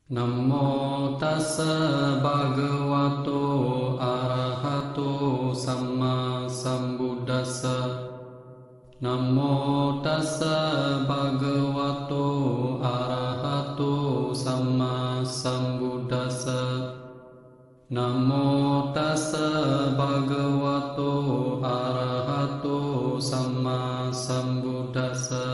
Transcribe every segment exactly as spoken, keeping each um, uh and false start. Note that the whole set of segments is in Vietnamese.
Nam mô tassa bhagavato arahato samma sambuddhassa. Nam mô tassa bhagavato arahato samma sambuddhassa. Nam mô tassa bhagavato arahato samma sambuddhassa.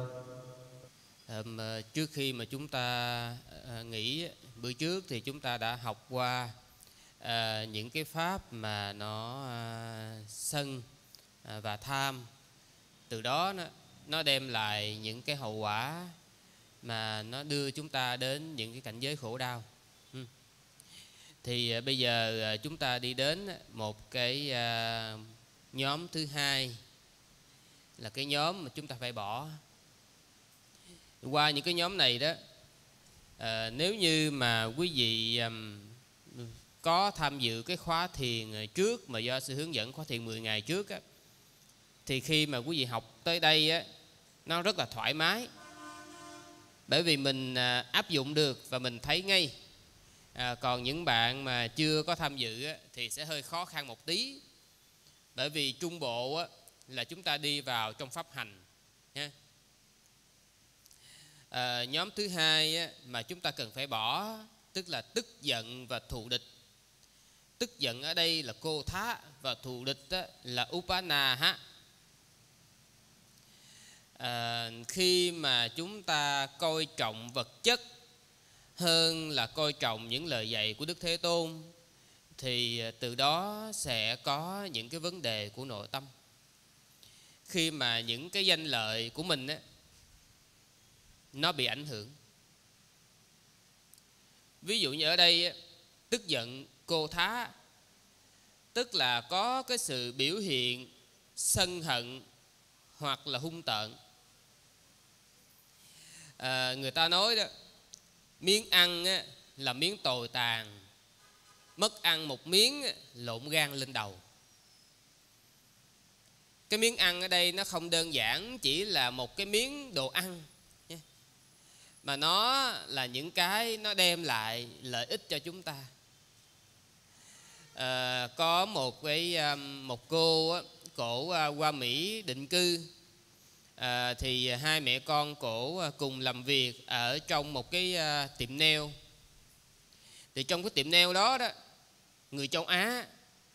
À, trước khi mà chúng ta à, nghỉ bữa trước thì chúng ta đã học qua à, những cái pháp mà nó à, sân à, và tham, từ đó nó, nó đem lại những cái hậu quả mà nó đưa chúng ta đến những cái cảnh giới khổ đau. ừ. Thì à, bây giờ à, chúng ta đi đến một cái à, nhóm thứ hai, là cái nhóm mà chúng ta phải bỏ. Qua những cái nhóm này đó, à, nếu như mà quý vị um, có tham dự cái khóa thiền trước mà do sư hướng dẫn khóa thiền mười ngày trước á, thì khi mà quý vị học tới đây á, nó rất là thoải mái, bởi vì mình à, áp dụng được và mình thấy ngay. à, Còn những bạn mà chưa có tham dự á, thì sẽ hơi khó khăn một tí, bởi vì trung bộ á, là chúng ta đi vào trong pháp hành nha. À, nhóm thứ hai á, mà chúng ta cần phải bỏ, tức là tức giận và thù địch. Tức giận ở đây là cô thá, và thù địch á, là upana. À, khi mà chúng ta coi trọng vật chất hơn là coi trọng những lời dạy của Đức Thế Tôn, thì từ đó sẽ có những cái vấn đề của nội tâm. Khi mà những cái danh lợi của mình á, nó bị ảnh hưởng. Ví dụ như ở đây tức giận cô thá, tức là có cái sự biểu hiện sân hận hoặc là hung tợn. à, Người ta nói đó, miếng ăn á, là miếng tồi tàn, mất ăn một miếng lộn gan lên đầu. Cái miếng ăn ở đây nó không đơn giản chỉ là một cái miếng đồ ăn, mà nó là những cái nó đem lại lợi ích cho chúng ta. à, Có một cái một cô, cổ qua Mỹ định cư. à, Thì hai mẹ con cổ cùng làm việc ở trong một cái tiệm nail. Thì trong cái tiệm nail đó đó, người châu Á,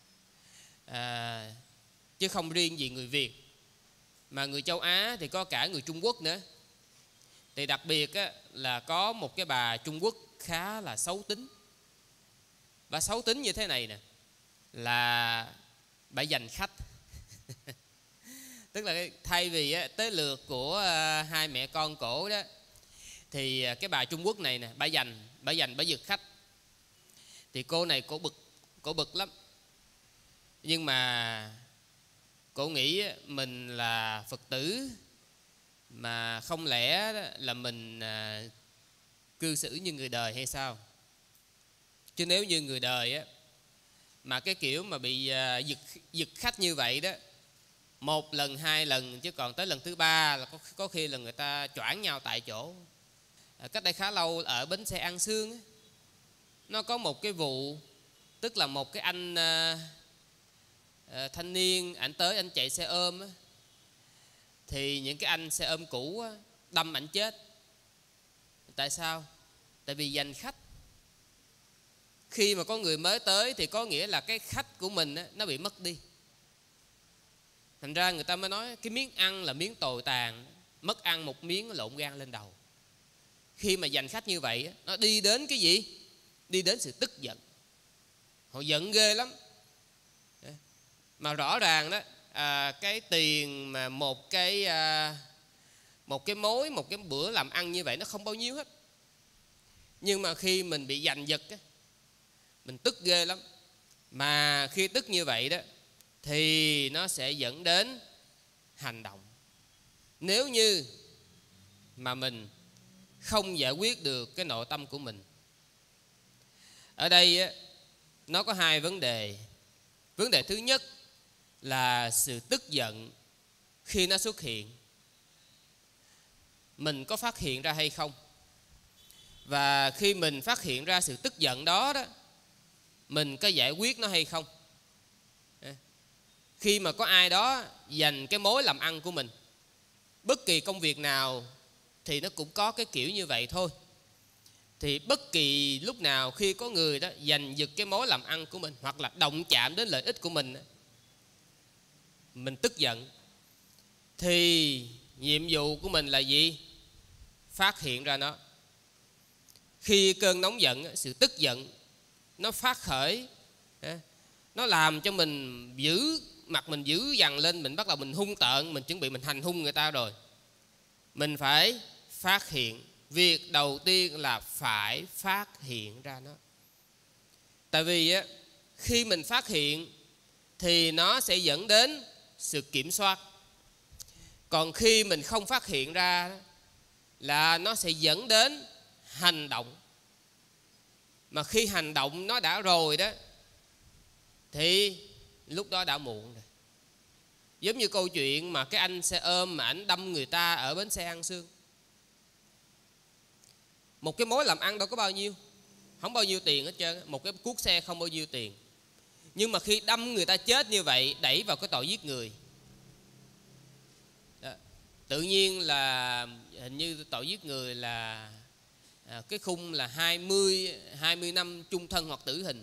à, chứ không riêng gì người Việt, mà người châu Á thì có cả người Trung Quốc nữa. Thì đặc biệt á, là có một cái bà Trung Quốc khá là xấu tính. Và xấu tính như thế này nè, là bà giành khách. Tức là thay vì á, tới lượt của à, hai mẹ con cổ đó, thì cái bà Trung Quốc này nè, bà giành, bà giành, bà giật khách. Thì cô này cổ bực, cổ bực lắm. Nhưng mà cổ nghĩ mình là Phật tử, mà không lẽ là mình à, cư xử như người đời hay sao? Chứ nếu như người đời á, mà cái kiểu mà bị à, giật, giật khách như vậy đó, một lần hai lần, chứ còn tới lần thứ ba là có, có khi là người ta choảng nhau tại chỗ. à, Cách đây khá lâu ở bến xe An Sương á, nó có một cái vụ, tức là một cái anh à, à, thanh niên, ảnh tới anh chạy xe ôm á, thì những cái anh xe ôm cũ á, đâm ảnh chết. Tại sao? Tại vì giành khách. Khi mà có người mới tới thì có nghĩa là cái khách của mình á, nó bị mất đi. Thành ra người ta mới nói cái miếng ăn là miếng tồi tàn, mất ăn một miếng lộn gan lên đầu. Khi mà giành khách như vậy, nó đi đến cái gì? Đi đến sự tức giận. Họ giận ghê lắm. Mà rõ ràng đó, à, cái tiền mà một cái à, một cái mối, một cái bữa làm ăn như vậy nó không bao nhiêu hết. Nhưng mà khi mình bị giành giật á, mình tức ghê lắm. Mà khi tức như vậy đó, thì nó sẽ dẫn đến hành động. Nếu như mà mình không giải quyết được cái nội tâm của mình. Ở đây á, nó có hai vấn đề. Vấn đề thứ nhất là sự tức giận khi nó xuất hiện, mình có phát hiện ra hay không? Và khi mình phát hiện ra sự tức giận đó đó, mình có giải quyết nó hay không? Khi mà có ai đó giành cái mối làm ăn của mình, bất kỳ công việc nào thì nó cũng có cái kiểu như vậy thôi. Thì bất kỳ lúc nào khi có người đó giành giật cái mối làm ăn của mình, hoặc là động chạm đến lợi ích của mình, mình tức giận, thì nhiệm vụ của mình là gì? Phát hiện ra nó. Khi cơn nóng giận, sự tức giận nó phát khởi, nó làm cho mình giữ mặt mình dữ dằn lên, mình bắt đầu mình hung tợn, mình chuẩn bị mình hành hung người ta rồi. Mình phải phát hiện. Việc đầu tiên là phải phát hiện ra nó. Tại vì á, khi mình phát hiện thì nó sẽ dẫn đến sự kiểm soát. Còn khi mình không phát hiện ra là nó sẽ dẫn đến hành động. Mà khi hành động nó đã rồi đó, thì lúc đó đã muộn rồi. Giống như câu chuyện mà cái anh xe ôm mà ảnh đâm người ta ở bến xe An Sương. Một cái mối làm ăn đâu có bao nhiêu, không bao nhiêu tiền hết trơn. Một cái cuốc xe không bao nhiêu tiền. Nhưng mà khi đâm người ta chết như vậy, đẩy vào cái tội giết người đó, tự nhiên là hình như tội giết người là à, cái khung là hai mươi, hai mươi năm chung thân hoặc tử hình.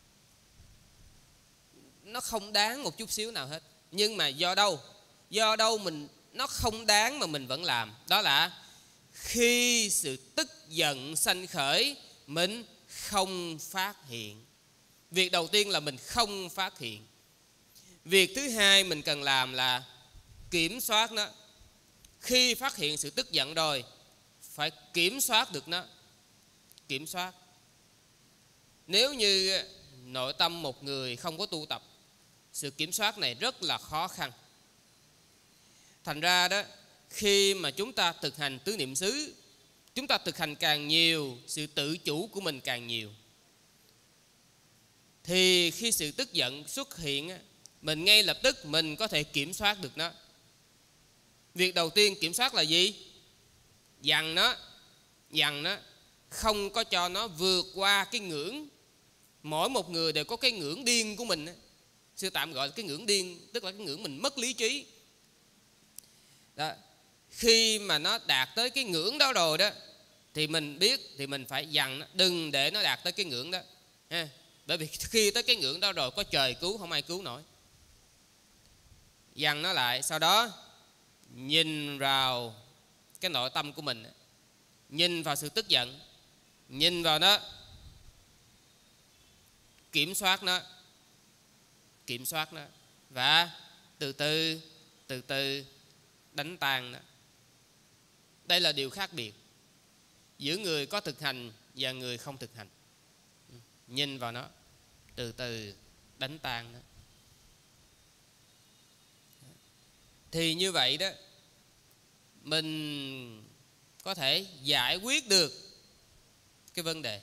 Nó không đáng một chút xíu nào hết. Nhưng mà do đâu? Do đâu mình nó không đáng mà mình vẫn làm? Đó là khi sự tức giận sanh khởi, mình không phát hiện. Việc đầu tiên là mình không phát hiện. Việc thứ hai mình cần làm là kiểm soát nó. Khi phát hiện sự tức giận rồi, phải kiểm soát được nó. Kiểm soát. Nếu như nội tâm một người không có tu tập, sự kiểm soát này rất là khó khăn. Thành ra đó, khi mà chúng ta thực hành tứ niệm xứ, chúng ta thực hành càng nhiều, sự tự chủ của mình càng nhiều, thì khi sự tức giận xuất hiện, mình ngay lập tức mình có thể kiểm soát được nó. Việc đầu tiên kiểm soát là gì? Dằn nó, dằn nó, không có cho nó vượt qua cái ngưỡng. Mỗi một người đều có cái ngưỡng điên của mình. Sư tạm gọi là cái ngưỡng điên, tức là cái ngưỡng mình mất lý trí đó. Khi mà nó đạt tới cái ngưỡng đó rồi đó, thì mình biết thì mình phải dằn nó, đừng để nó đạt tới cái ngưỡng đó ha. Bởi vì khi tới cái ngưỡng đó rồi, có trời cứu không ai cứu nổi. Dằn nó lại. Sau đó nhìn vào cái nội tâm của mình, nhìn vào sự tức giận, nhìn vào nó, kiểm soát nó, kiểm soát nó, và từ từ từ từ đánh tan nó. Đây là điều khác biệt giữa người có thực hành và người không thực hành. Nhìn vào nó, từ từ đánh tan nó. Thì như vậy đó, mình có thể giải quyết được cái vấn đề.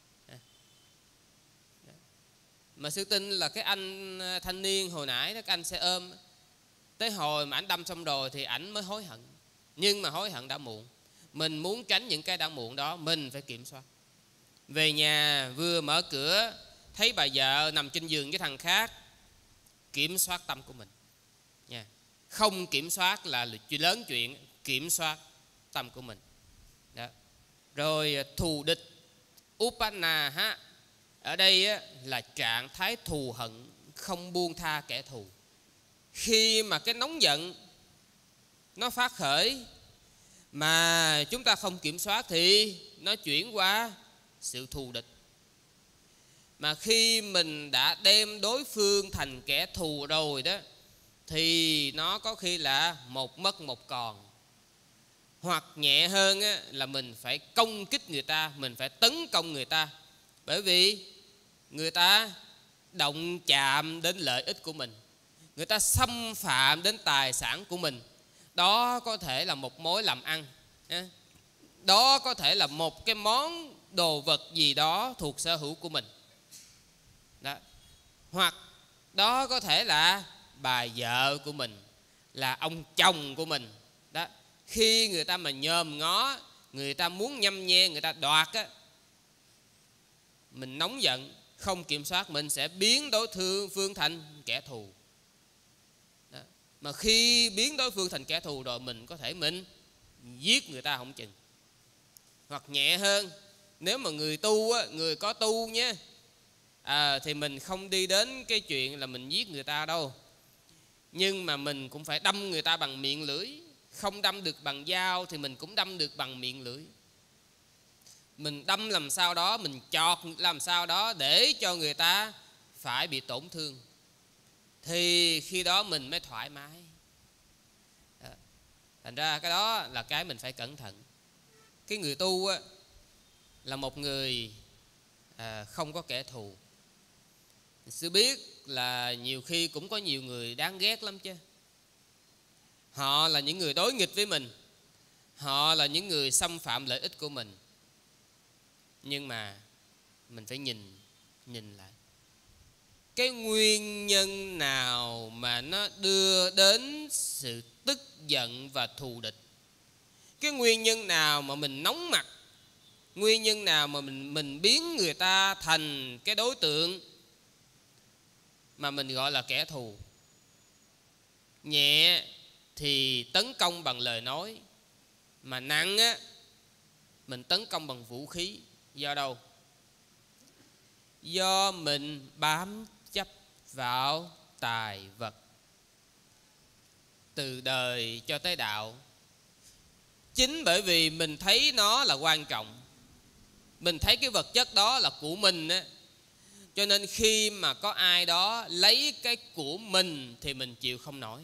Mà sư tin là cái anh thanh niên hồi nãy đó, cái anh xe ôm, tới hồi mà ảnh đâm xong rồi thì ảnh mới hối hận. Nhưng mà hối hận đã muộn. Mình muốn tránh những cái đã muộn đó, mình phải kiểm soát. Về nhà vừa mở cửa thấy bà vợ nằm trên giường với thằng khác, kiểm soát tâm của mình nha. Không kiểm soát là chuyện lớn chuyện, kiểm soát tâm của mình đó. Rồi thù địch, Upana ha, ở đây là trạng thái thù hận, không buông tha kẻ thù. Khi mà cái nóng giận nó phát khởi mà chúng ta không kiểm soát thì nó chuyển qua sự thù địch. Mà khi mình đã đem đối phương thành kẻ thù rồi đó, thì nó có khi là một mất một còn. Hoặc nhẹ hơn là mình phải công kích người ta, mình phải tấn công người ta. Bởi vì người ta động chạm đến lợi ích của mình, người ta xâm phạm đến tài sản của mình. Đó có thể là một mối làm ăn, đó có thể là một cái món đồ vật gì đó thuộc sở hữu của mình đó. Hoặc đó có thể là bà vợ của mình, là ông chồng của mình đó. Khi người ta mà nhòm ngó, người ta muốn nhăm nhe, người ta đoạt á, mình nóng giận không kiểm soát, mình sẽ biến đối phương thành kẻ thù. Đó. Mà khi biến đối phương thành kẻ thù rồi, mình có thể mình giết người ta không chừng. Hoặc nhẹ hơn, nếu mà người tu á, người có tu nhé, à, thì mình không đi đến cái chuyện là mình giết người ta đâu, nhưng mà mình cũng phải đâm người ta bằng miệng lưỡi. Không đâm được bằng dao thì mình cũng đâm được bằng miệng lưỡi. Mình đâm làm sao đó, mình chọt làm sao đó để cho người ta phải bị tổn thương, thì khi đó mình mới thoải mái. Đó. Thành ra cái đó là cái mình phải cẩn thận. Cái người tu á, là một người à, không có kẻ thù. Sư biết là nhiều khi cũng có nhiều người đáng ghét lắm chứ. Họ là những người đối nghịch với mình, họ là những người xâm phạm lợi ích của mình. Nhưng mà mình phải nhìn nhìn lại cái nguyên nhân nào mà nó đưa đến sự tức giận và thù địch. Cái nguyên nhân nào mà mình nóng mặt, nguyên nhân nào mà mình, mình biến người ta thành cái đối tượng mà mình gọi là kẻ thù. Nhẹ thì tấn công bằng lời nói, mà nặng á, mình tấn công bằng vũ khí. Do đâu? Do mình bám chấp vào tài vật. Từ đời cho tới đạo, chính bởi vì mình thấy nó là quan trọng, mình thấy cái vật chất đó là của mình á, cho nên khi mà có ai đó lấy cái của mình thì mình chịu không nổi.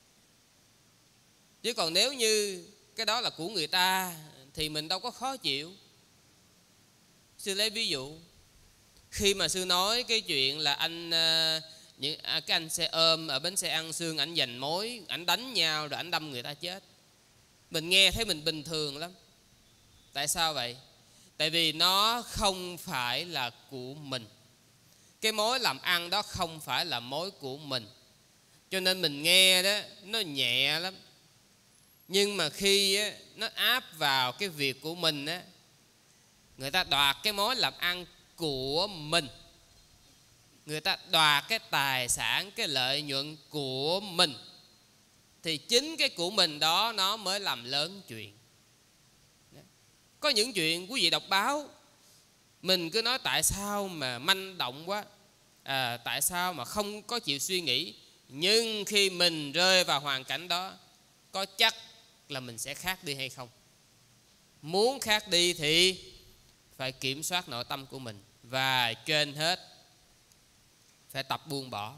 Chứ còn nếu như cái đó là của người ta thì mình đâu có khó chịu. Sư lấy ví dụ, khi mà sư nói cái chuyện là anh những cái anh xe ôm ở bến xe An Sương, ảnh giành mối, ảnh đánh nhau rồi ảnh đâm người ta chết, mình nghe thấy mình bình thường lắm. Tại sao vậy? Tại vì nó không phải là của mình. Cái mối làm ăn đó không phải là mối của mình, cho nên mình nghe đó nó nhẹ lắm. Nhưng mà khi á, nó áp vào cái việc của mình á, người ta đoạt cái mối làm ăn của mình, người ta đoạt cái tài sản, cái lợi nhuận của mình, thì chính cái của mình đó nó mới làm lớn chuyện. Có những chuyện quý vị đọc báo, mình cứ nói tại sao mà manh động quá, à, tại sao mà không có chịu suy nghĩ. Nhưng khi mình rơi vào hoàn cảnh đó, có chắc là mình sẽ khác đi hay không? Muốn khác đi thì phải kiểm soát nội tâm của mình, và trên hết phải tập buông bỏ.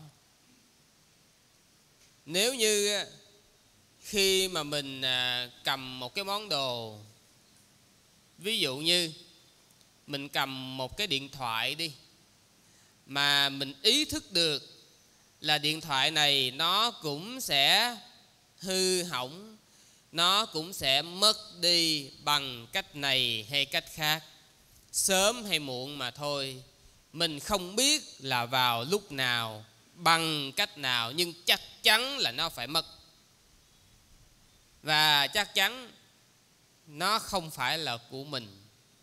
Nếu như khi mà mình cầm một cái món đồ, ví dụ như mình cầm một cái điện thoại đi, mà mình ý thức được là điện thoại này nó cũng sẽ hư hỏng, nó cũng sẽ mất đi bằng cách này hay cách khác, sớm hay muộn mà thôi. Mình không biết là vào lúc nào, bằng cách nào, nhưng chắc chắn là nó phải mất. Và chắc chắn nó không phải là của mình.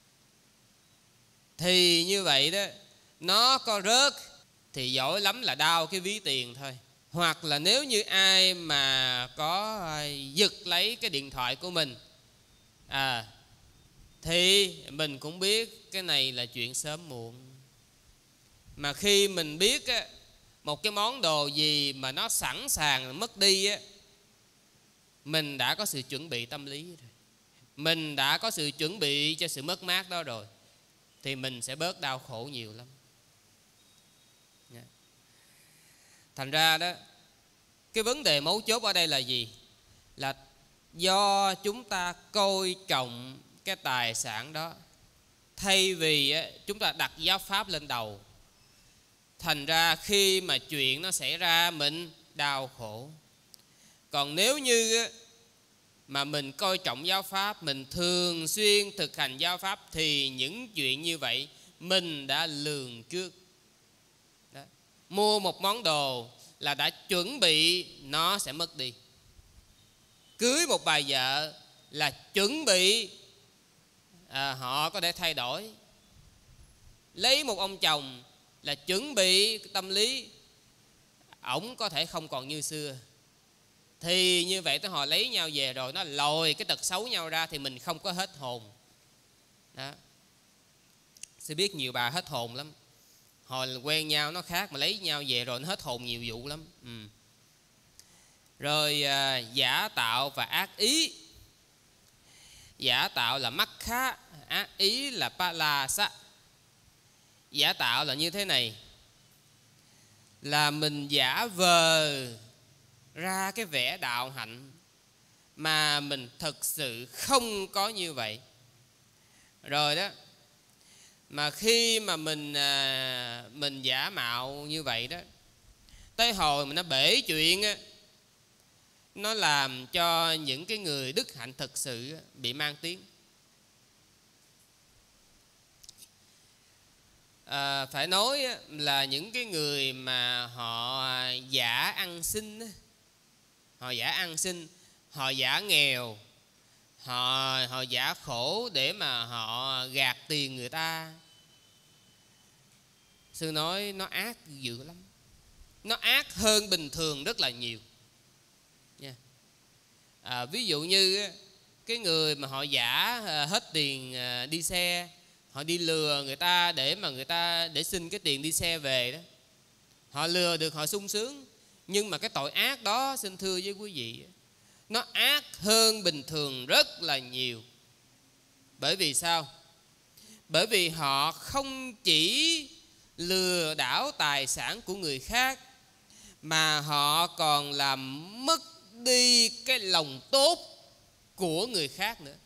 Thì như vậy đó, nó có rớt thì giỏi lắm là đau cái ví tiền thôi. Hoặc là nếu như ai mà có giật lấy cái điện thoại của mình, à, thì mình cũng biết cái này là chuyện sớm muộn. Mà khi mình biết á, một cái món đồ gì mà nó sẵn sàng mất đi á, mình đã có sự chuẩn bị tâm lý rồi, mình đã có sự chuẩn bị cho sự mất mát đó rồi, thì mình sẽ bớt đau khổ nhiều lắm. Thành ra đó, cái vấn đề mấu chốt ở đây là gì? Là do chúng ta coi trọng cái tài sản đó, thay vì chúng ta đặt giáo pháp lên đầu. Thành ra khi mà chuyện nó xảy ra mình đau khổ. Còn nếu như mà mình coi trọng giáo pháp, mình thường xuyên thực hành giáo pháp, thì những chuyện như vậy mình đã lường trước. Đó. Mua một món đồ là đã chuẩn bị nó sẽ mất đi. Cưới một bà vợ là chuẩn bị à, họ có thể thay đổi. Lấy một ông chồng là chuẩn bị tâm lý ổng có thể không còn như xưa, thì như vậy tới họ lấy nhau về rồi nó lòi cái tật xấu nhau ra, thì mình không có hết hồn. Đó. Sẽ biết nhiều bà hết hồn lắm. Hồi quen nhau nó khác, mà lấy nhau về rồi nó hết hồn nhiều vụ lắm. ừ. Rồi à, giả tạo và ác ý. Giả tạo là mắc khá, ác ý là pa la sa. Giả tạo là như thế này, là mình giả vờ ra cái vẻ đạo hạnh mà mình thực sự không có như vậy. Rồi đó, mà khi mà mình à, mình giả mạo như vậy đó, tới hồi mà nó bể chuyện á, nó làm cho những cái người đức hạnh thực sự bị mang tiếng. À, phải nói là những cái người mà họ giả ăn xin, họ giả ăn xin, họ giả nghèo, họ họ giả khổ để mà họ gạt tiền người ta, sư nói nó ác dữ lắm. Nó ác hơn bình thường rất là nhiều nha. À, ví dụ như cái người mà họ giả hết tiền đi xe, họ đi lừa người ta để mà người ta để xin cái tiền đi xe về đó, họ lừa được họ sung sướng. Nhưng mà cái tội ác đó, xin thưa với quý vị, nó ác hơn bình thường rất là nhiều. Bởi vì sao? Bởi vì họ không chỉ lừa đảo tài sản của người khác, mà họ còn làm mất đi cái lòng tốt của người khác nữa.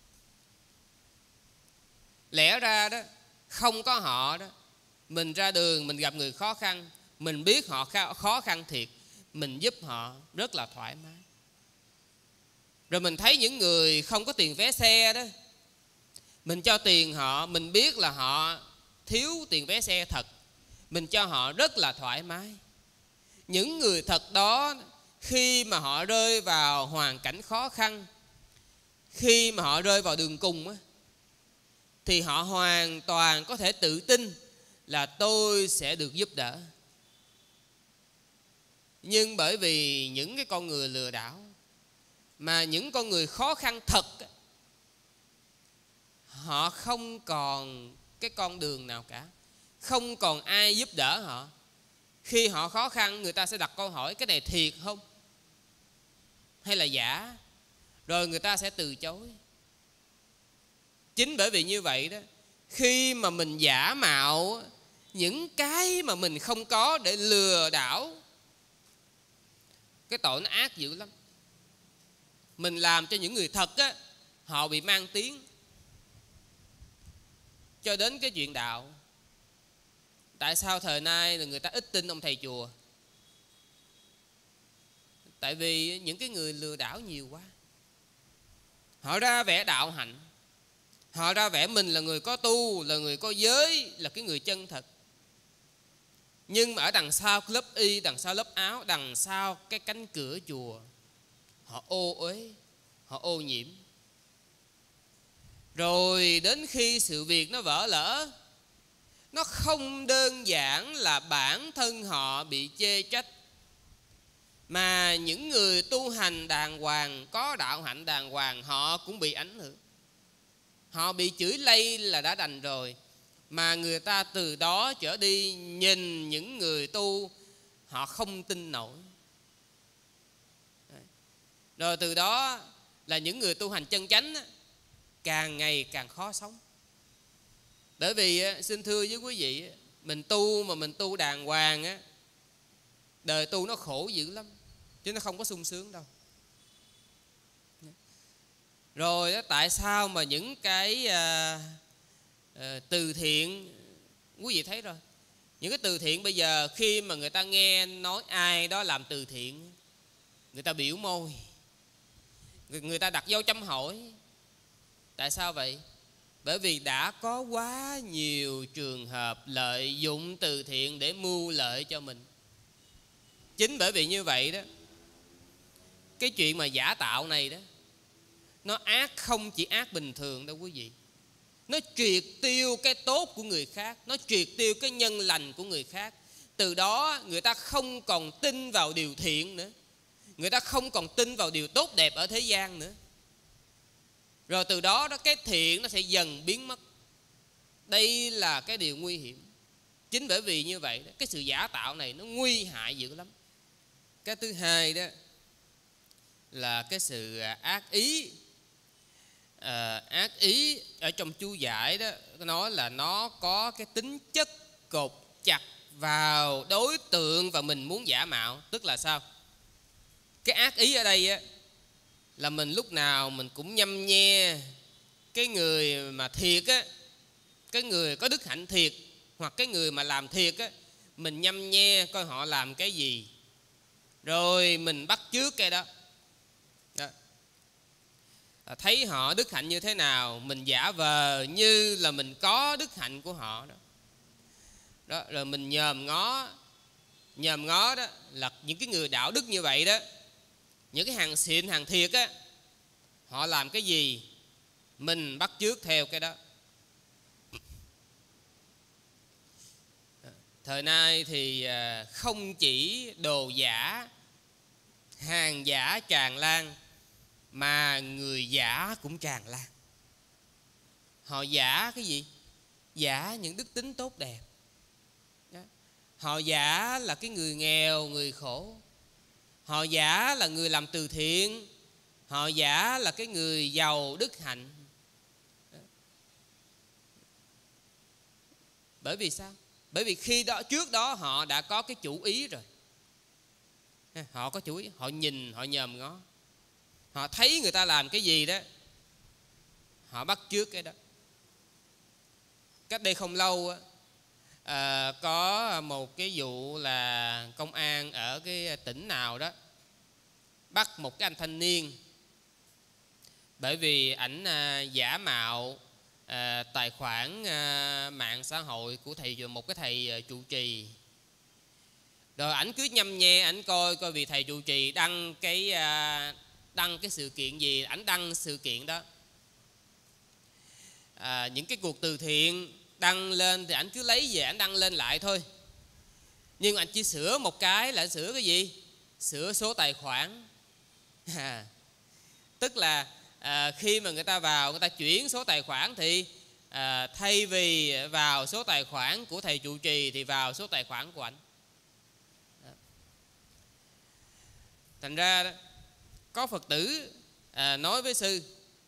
Lẽ ra đó, không có họ đó, mình ra đường mình gặp người khó khăn, mình biết họ khó khăn thiệt, mình giúp họ rất là thoải mái. Rồi mình thấy những người không có tiền vé xe đó, mình cho tiền họ, mình biết là họ thiếu tiền vé xe thật, mình cho họ rất là thoải mái. Những người thật đó, khi mà họ rơi vào hoàn cảnh khó khăn, khi mà họ rơi vào đường cùng á, thì họ hoàn toàn có thể tự tin là tôi sẽ được giúp đỡ. Nhưng bởi vì những cái con người lừa đảo, mà những con người khó khăn thật, họ không còn cái con đường nào cả, không còn ai giúp đỡ họ. Khi họ khó khăn, người ta sẽ đặt câu hỏi cái này thiệt không hay là giả, rồi người ta sẽ từ chối. Chính bởi vì như vậy đó, khi mà mình giả mạo những cái mà mình không có để lừa đảo, cái tội nó ác dữ lắm. Mình làm cho những người thật á, họ bị mang tiếng. Cho đến cái chuyện đạo, tại sao thời nay là người ta ít tin ông thầy chùa? Tại vì những cái người lừa đảo nhiều quá. Họ ra vẻ đạo hạnh, họ ra vẻ mình là người có tu, là người có giới, là cái người chân thật. Nhưng mà ở đằng sau cái lớp y, đằng sau lớp áo, đằng sau cái cánh cửa chùa, họ ô uế, họ ô nhiễm. Rồi đến khi sự việc nó vỡ lỡ, nó không đơn giản là bản thân họ bị chê trách, mà những người tu hành đàng hoàng, có đạo hạnh đàng hoàng, họ cũng bị ảnh hưởng. Họ bị chửi lây là đã đành rồi, mà người ta từ đó trở đi nhìn những người tu, họ không tin nổi. Rồi từ đó là những người tu hành chân chánh càng ngày càng khó sống. Bởi vì xin thưa với quý vị, mình tu mà mình tu đàng hoàng á, đời tu nó khổ dữ lắm, chứ nó không có sung sướng đâu. Rồi đó, tại sao mà những cái à, à, từ thiện, quý vị thấy rồi, những cái từ thiện bây giờ khi mà người ta nghe nói ai đó làm từ thiện, người ta biểu môi, người, người ta đặt dấu chấm hỏi. Tại sao vậy? Bởi vì đã có quá nhiều trường hợp lợi dụng từ thiện để mưu lợi cho mình. Chính bởi vì như vậy đó, cái chuyện mà giả tạo này đó, nó ác không chỉ ác bình thường đâu quý vị, nó triệt tiêu cái tốt của người khác, nó triệt tiêu cái nhân lành của người khác. Từ đó người ta không còn tin vào điều thiện nữa, người ta không còn tin vào điều tốt đẹp ở thế gian nữa. Rồi từ đó đó cái thiện nó sẽ dần biến mất. Đây là cái điều nguy hiểm. Chính bởi vì như vậy cái sự giả tạo này nó nguy hại dữ lắm. Cái thứ hai đó là cái sự ác ý. à, Ác ý ở trong chú giải đó nói là nó có cái tính chất cột chặt vào đối tượng và mình muốn giả mạo. Tức là sao? Cái ác ý ở đây á, là mình lúc nào mình cũng nhăm nhe cái người mà thiệt á, cái người có đức hạnh thiệt, hoặc cái người mà làm thiệt á, mình nhăm nhe coi họ làm cái gì, rồi mình bắt chước cái đó, đó. Thấy họ đức hạnh như thế nào, mình giả vờ như là mình có đức hạnh của họ đó. Đó, rồi mình nhòm ngó. Nhòm ngó đó là những cái người đạo đức như vậy đó, những cái hàng xịn hàng thiệt á, họ làm cái gì mình bắt chước theo cái đó. Thời nay thì không chỉ đồ giả, hàng giả tràn lan, mà người giả cũng tràn lan. Họ giả cái gì? Giả những đức tính tốt đẹp. Họ giả là cái người nghèo, người khổ. Họ giả là người làm từ thiện. Họ giả là cái người giàu đức hạnh. Bởi vì sao? Bởi vì khi đó, trước đó họ đã có cái chủ ý rồi. Họ có chủ ý, họ nhìn, họ nhòm ngó. Họ thấy người ta làm cái gì đó, họ bắt chước cái đó. Cách đây không lâu á, à, có một cái vụ là công an ở cái tỉnh nào đó bắt một cái anh thanh niên bởi vì ảnh à, giả mạo à, tài khoản à, mạng xã hội của thầy, một cái thầy à, trụ trì. Rồi ảnh cứ nhăm nhe, ảnh coi coi vì thầy trụ trì đăng cái à, đăng cái sự kiện gì, ảnh đăng sự kiện đó. À, những cái cuộc từ thiện đăng lên thì ảnh cứ lấy về ảnh đăng lên lại thôi. Nhưng ảnh chỉ sửa một cái là sửa cái gì? Sửa số tài khoản. à, Tức là à, khi mà người ta vào, người ta chuyển số tài khoản thì à, thay vì vào số tài khoản của thầy trụ trì thì vào số tài khoản của ảnh. Thành ra đó, có Phật tử à, nói với sư: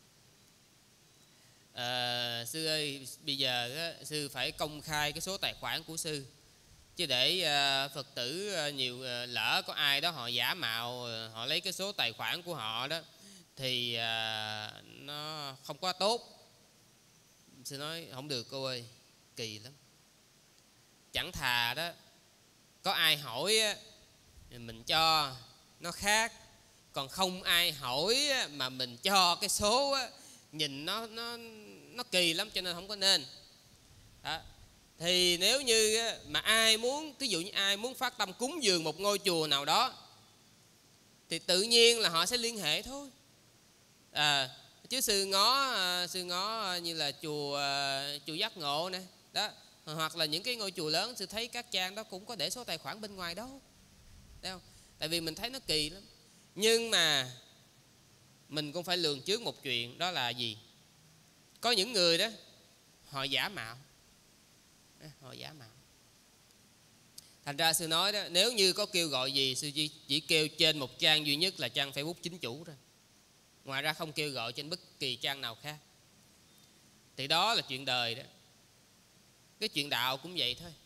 à, sư ơi, bây giờ á, sư phải công khai cái số tài khoản của sư, chứ để à, Phật tử à, nhiều à, lỡ có ai đó họ giả mạo, họ lấy cái số tài khoản của họ đó thì à, nó không quá tốt. Sư nói không được cô ơi, kỳ lắm. Chẳng thà đó có ai hỏi á, mình cho nó khác, còn không ai hỏi á, mà mình cho cái số á, nhìn nó nó nó kỳ lắm, cho nên không có nên. Đó. Thì nếu như á, mà ai muốn, ví dụ như ai muốn phát tâm cúng dường một ngôi chùa nào đó thì tự nhiên là họ sẽ liên hệ thôi. À, chứ sư ngó sư ngó như là chùa chùa Giác Ngộ nè đó, hoặc là những cái ngôi chùa lớn, sư thấy các trang đó cũng có để số tài khoản bên ngoài đâu. Thấy không? Tại vì mình thấy nó kỳ lắm. Nhưng mà mình cũng phải lường trước một chuyện, đó là gì? Có những người đó họ giả mạo, họ giả mạo. Thành ra sư nói đó, nếu như có kêu gọi gì, sư chỉ, chỉ kêu trên một trang duy nhất là trang Facebook chính chủ thôi. Ngoài ra không kêu gọi trên bất kỳ trang nào khác. Thì đó là chuyện đời đó. Cái chuyện đạo cũng vậy thôi.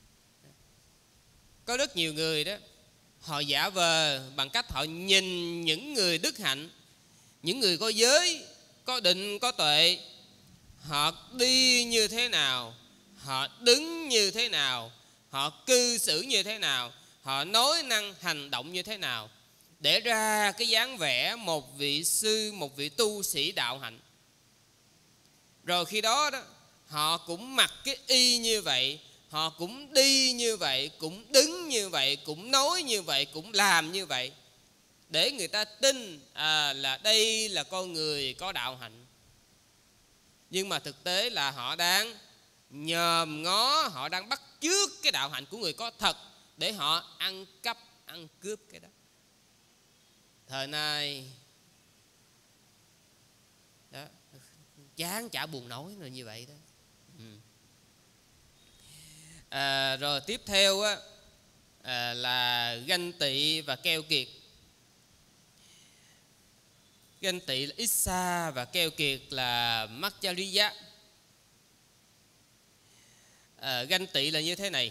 Có rất nhiều người đó, họ giả vờ bằng cách họ nhìn những người đức hạnh, những người có giới, có định, có tuệ, họ đi như thế nào, họ đứng như thế nào, họ cư xử như thế nào, họ nói năng hành động như thế nào, để ra cái dáng vẻ một vị sư, một vị tu sĩ đạo hạnh. Rồi khi đó đó, họ cũng mặc cái y như vậy, họ cũng đi như vậy, cũng đứng như vậy, cũng nói như vậy, cũng làm như vậy, để người ta tin à, là đây là con người có đạo hạnh. nhưng mà thực tế là họ đang nhòm ngó, họ đang bắt chước cái đạo hạnh của người có thật để họ ăn cắp, ăn cướp cái đó. Thời nay đó, chán chả buồn nói rồi như vậy đó. Ừ. À, rồi tiếp theo á, à, là ganh tị và keo kiệt. Ganh tị là Issa và keo kiệt là Maccariya. À, ganh tị là như thế này.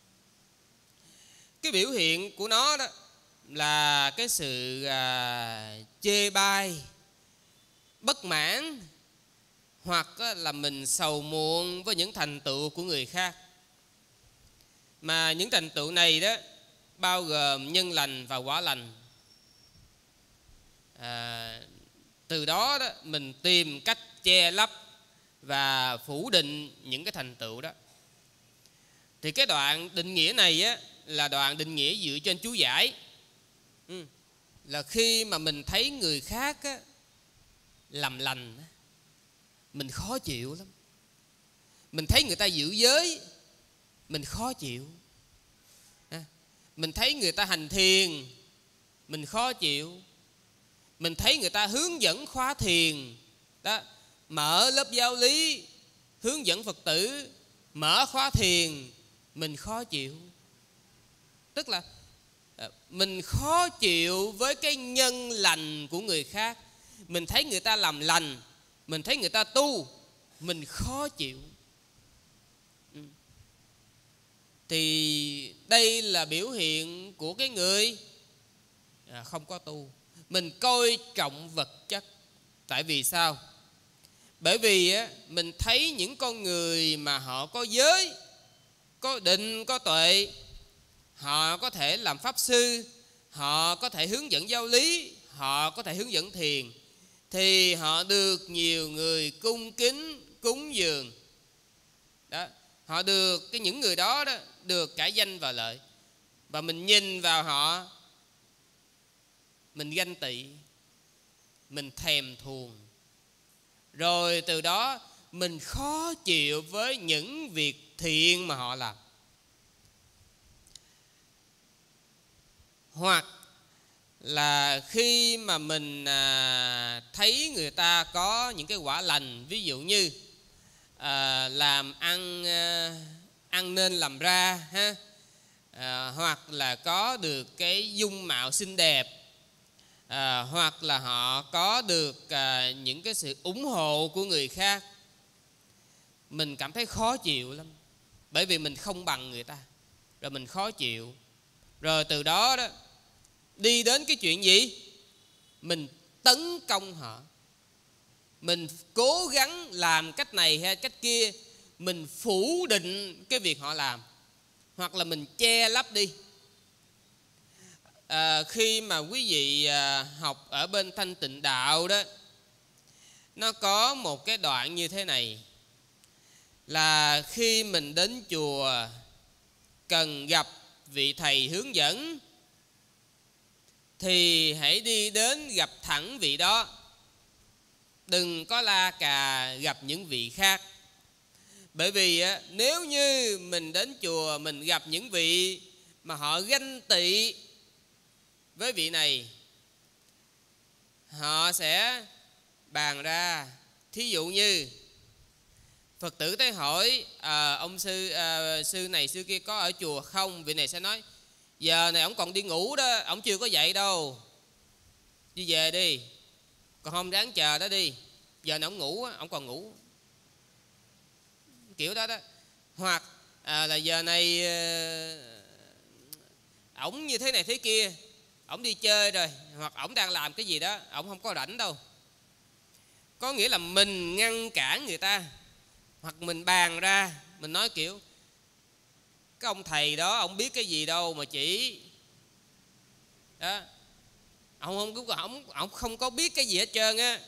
Cái biểu hiện của nó đó là cái sự à, chê bai, bất mãn, hoặc là mình sầu muộn với những thành tựu của người khác. Mà những thành tựu này đó bao gồm nhân lành và quả lành. À, từ đó, đó mình tìm cách che lấp và phủ định những cái thành tựu đó. Thì cái đoạn định nghĩa này á, là đoạn định nghĩa dựa trên chú giải. Ừ. Là khi mà mình thấy người khác á, làm lành, mình khó chịu lắm. Mình thấy người ta giữ giới, mình khó chịu. à, Mình thấy người ta hành thiền, mình khó chịu. Mình thấy người ta hướng dẫn khóa thiền đó, mở lớp giáo lý, hướng dẫn Phật tử, mở khóa thiền, mình khó chịu. Tức là mình khó chịu với cái nhân lành của người khác. Mình thấy người ta làm lành, mình thấy người ta tu, mình khó chịu. Thì đây là biểu hiện của cái người không có tu. Mình coi trọng vật chất. Tại vì sao? Bởi vì á, mình thấy những con người mà họ có giới, có định, có tuệ, họ có thể làm pháp sư, họ có thể hướng dẫn giáo lý, họ có thể hướng dẫn thiền, thì họ được nhiều người cung kính, cúng dường đó. Họ được cái những người đó, đó được cả danh và lợi. Và mình nhìn vào họ, mình ganh tị, mình thèm thuồng. Rồi từ đó mình khó chịu với những việc thiện mà họ làm. Hoặc là khi mà mình à, thấy người ta có những cái quả lành, ví dụ như à, làm ăn à, ăn nên làm ra ha, à, hoặc là có được cái dung mạo xinh đẹp, à, hoặc là họ có được à, những cái sự ủng hộ của người khác, mình cảm thấy khó chịu lắm. Bởi vì mình không bằng người ta, rồi mình khó chịu. Rồi từ đó đó đi đến cái chuyện gì? Mình tấn công họ, mình cố gắng làm cách này hay cách kia, mình phủ định cái việc họ làm, hoặc là mình che lấp đi. à, Khi mà quý vị à, học ở bên Thanh Tịnh Đạo đó, nó có một cái đoạn như thế này. Là khi mình đến chùa cần gặp vị thầy hướng dẫn, thì hãy đi đến gặp thẳng vị đó, đừng có la cà gặp những vị khác. Bởi vì á, nếu như mình đến chùa mình gặp những vị mà họ ganh tị với vị này, họ sẽ bàn ra. Thí dụ như Phật tử tới hỏi à, ông sư à, sư này sư kia có ở chùa không? Vị này sẽ nói giờ này ổng còn đi ngủ đó, ổng chưa có dậy đâu, đi về đi, còn không ráng chờ đó đi, giờ này ổng ngủ, ổng còn ngủ, kiểu đó đó. Hoặc à, là giờ này ổng như thế này thế kia, ổng đi chơi rồi, hoặc ổng đang làm cái gì đó, ổng không có rảnh đâu. Có nghĩa là mình ngăn cản người ta, hoặc mình bàn ra, mình nói kiểu cái ông thầy đó ông biết cái gì đâu mà chỉ đó, ông không ông, ông không có biết cái gì hết trơn á.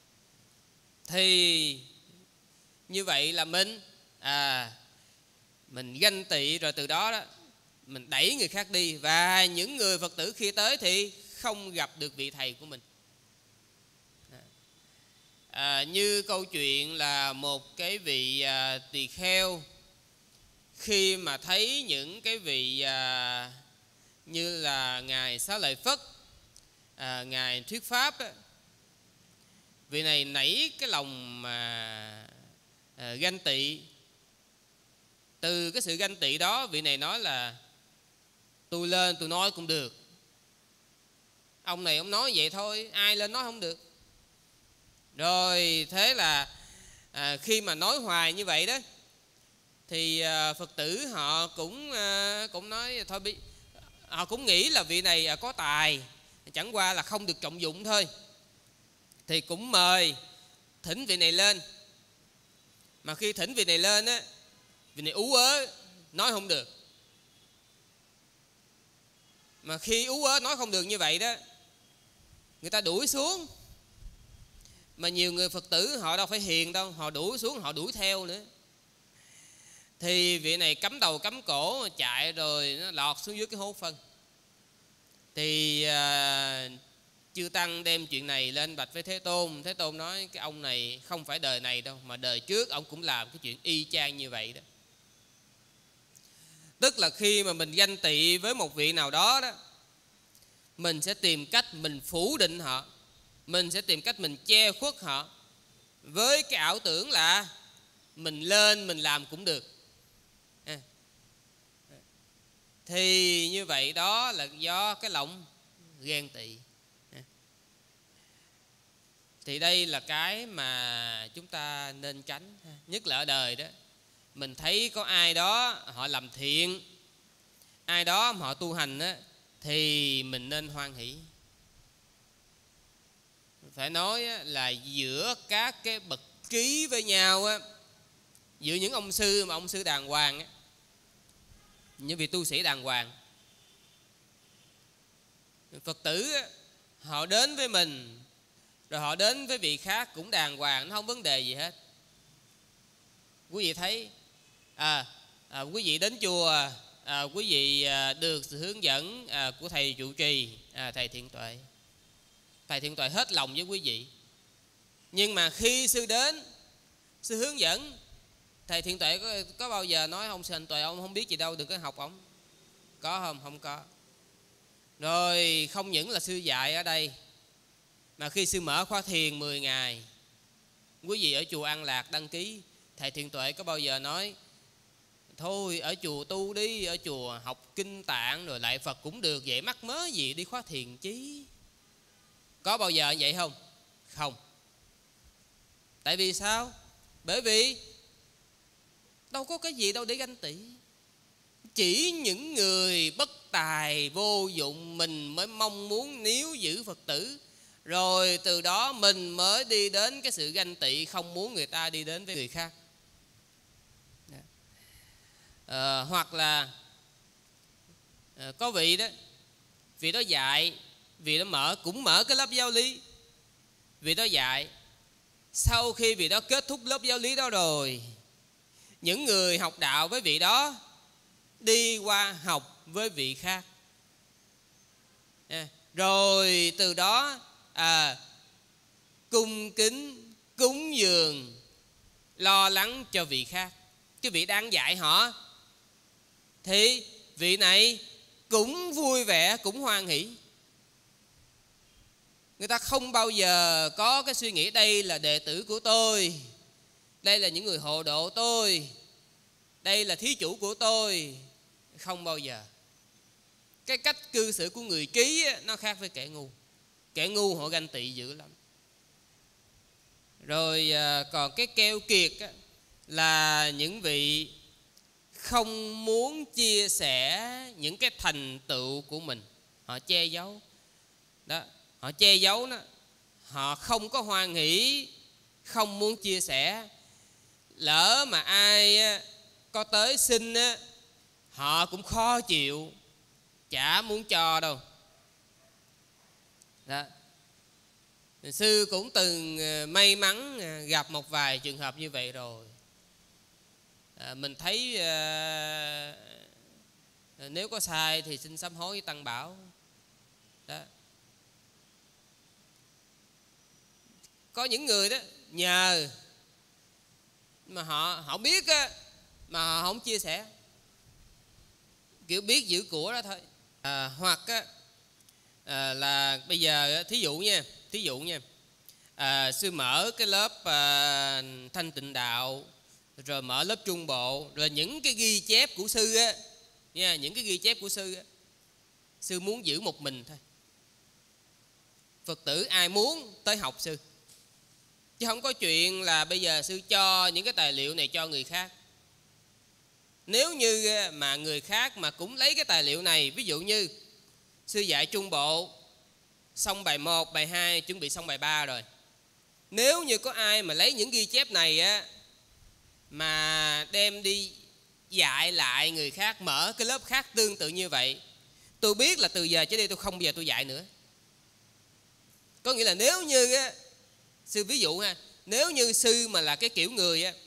Thì như vậy là mình à mình ganh tị, rồi từ đó đó mình đẩy người khác đi, và những người Phật tử khi tới thì không gặp được vị thầy của mình. à, như câu chuyện là một cái vị à, tỳ kheo khi mà thấy những cái vị à, như là ngài Xá Lợi Phất, à, ngài thuyết pháp á, vị này nảy cái lòng mà à, ganh tị. Từ cái sự ganh tị đó, vị này nói là tôi lên tôi nói cũng được, ông này ông nói vậy thôi, ai lên nói không được. Rồi thế là à, khi mà nói hoài như vậy đó thì à, Phật tử họ cũng à, cũng nói thôi bị, họ cũng nghĩ là vị này à, có tài, chẳng qua là không được trọng dụng thôi, thì cũng mời thỉnh vị này lên. Mà khi thỉnh vị này lên á, vị này ú ớ nói không được. Mà khi ú ớ nói không được như vậy đó, người ta đuổi xuống. Mà nhiều người Phật tử họ đâu phải hiền đâu, họ đuổi xuống, họ đuổi theo nữa. Thì vị này cắm đầu cắm cổ chạy rồi nó lọt xuống dưới cái hố phân. Thì à, chư Tăng đem chuyện này lên bạch với Thế Tôn. Thế Tôn nói cái ông này không phải đời này đâu, mà đời trước ông cũng làm cái chuyện y chang như vậy đó. Tức là khi mà mình ganh tị với một vị nào đó đó, mình sẽ tìm cách mình phủ định họ, mình sẽ tìm cách mình che khuất họ với cái ảo tưởng là mình lên mình làm cũng được. à. Thì như vậy đó là do cái lòng ghen tị. à. Thì đây là cái mà chúng ta nên tránh, nhất là ở đời đó. Mình thấy có ai đó họ làm thiện, ai đó mà họ tu hành á, thì mình nên hoan hỷ. Phải nói là giữa các cái bậc trí với nhau á, giữa những ông sư mà ông sư đàng hoàng á, những vị tu sĩ đàng hoàng, Phật tử á, họ đến với mình rồi họ đến với vị khác cũng đàng hoàng, nó không vấn đề gì hết. Quý vị thấy à, à, quý vị đến chùa, à, quý vị à, được sự hướng dẫn à, của thầy trụ trì, à, thầy Thiện Tuệ. Thầy Thiện Tuệ hết lòng với quý vị. Nhưng mà khi sư đến, sư hướng dẫn, thầy Thiện Tuệ có, có bao giờ nói ông sư Thiện Tuệ ông không biết gì đâu, đừng có học ông? Có không? Không có. Rồi không những là sư dạy ở đây, mà khi sư mở khóa thiền mười ngày, quý vị ở chùa An Lạc đăng ký, thầy Thiện Tuệ có bao giờ nói thôi ở chùa tu đi, ở chùa học kinh tạng rồi lại Phật cũng được, vậy mắc mớ gì đi khóa thiền chí? Có bao giờ vậy không? Không. Tại vì sao? Bởi vì đâu có cái gì đâu để ganh tị. Chỉ những người bất tài vô dụng mình mới mong muốn níu giữ Phật tử, rồi từ đó mình mới đi đến cái sự ganh tị, không muốn người ta đi đến với người khác. à, Hoặc là à, có vị đó, vị đó dạy, vị đó mở, cũng mở cái lớp giáo lý, vị đó dạy. Sau khi vị đó kết thúc lớp giáo lý đó rồi, những người học đạo với vị đó đi qua học với vị khác, à, rồi từ đó à, cung kính cúng dường lo lắng cho vị khác. Cái vị đang dạy họ thì vị này cũng vui vẻ, cũng hoan hỷ. Người ta không bao giờ có cái suy nghĩ đây là đệ tử của tôi, đây là những người hộ độ tôi, đây là thí chủ của tôi. Không bao giờ. Cái cách cư xử của người trí nó khác với kẻ ngu. Kẻ ngu họ ganh tị dữ lắm. Rồi còn cái keo kiệt là những vị không muốn chia sẻ những cái thành tựu của mình, họ che giấu đó, họ che giấu đó, họ không có hoan hỷ, không muốn chia sẻ. Lỡ mà ai có tới xin á, họ cũng khó chịu, chả muốn cho đâu đó. Sư cũng từng may mắn gặp một vài trường hợp như vậy rồi. à, Mình thấy à, nếu có sai thì xin sám hối với Tăng Bảo đó. Có những người đó nhờ mà họ họ biết á, mà họ không chia sẻ, kiểu biết giữ của đó thôi. À, hoặc á, à, là bây giờ thí dụ nha, thí dụ nha, à, sư mở cái lớp à, Thanh Tịnh Đạo, rồi mở lớp Trung Bộ, rồi những cái ghi chép của sư á nha, những cái ghi chép của sư á, sư muốn giữ một mình thôi. Phật tử ai muốn tới học sư, chứ không có chuyện là bây giờ sư cho những cái tài liệu này cho người khác. Nếu như mà người khác mà cũng lấy cái tài liệu này, ví dụ như sư dạy Trung Bộ xong bài một, bài hai, chuẩn bị xong bài ba rồi, nếu như có ai mà lấy những ghi chép này á mà đem đi dạy lại người khác, mở cái lớp khác tương tự như vậy, tôi biết là từ giờ trở đi tôi không bao giờ tôi dạy nữa. Có nghĩa là nếu như á, sư ví dụ ha, nếu như sư mà là cái kiểu người á,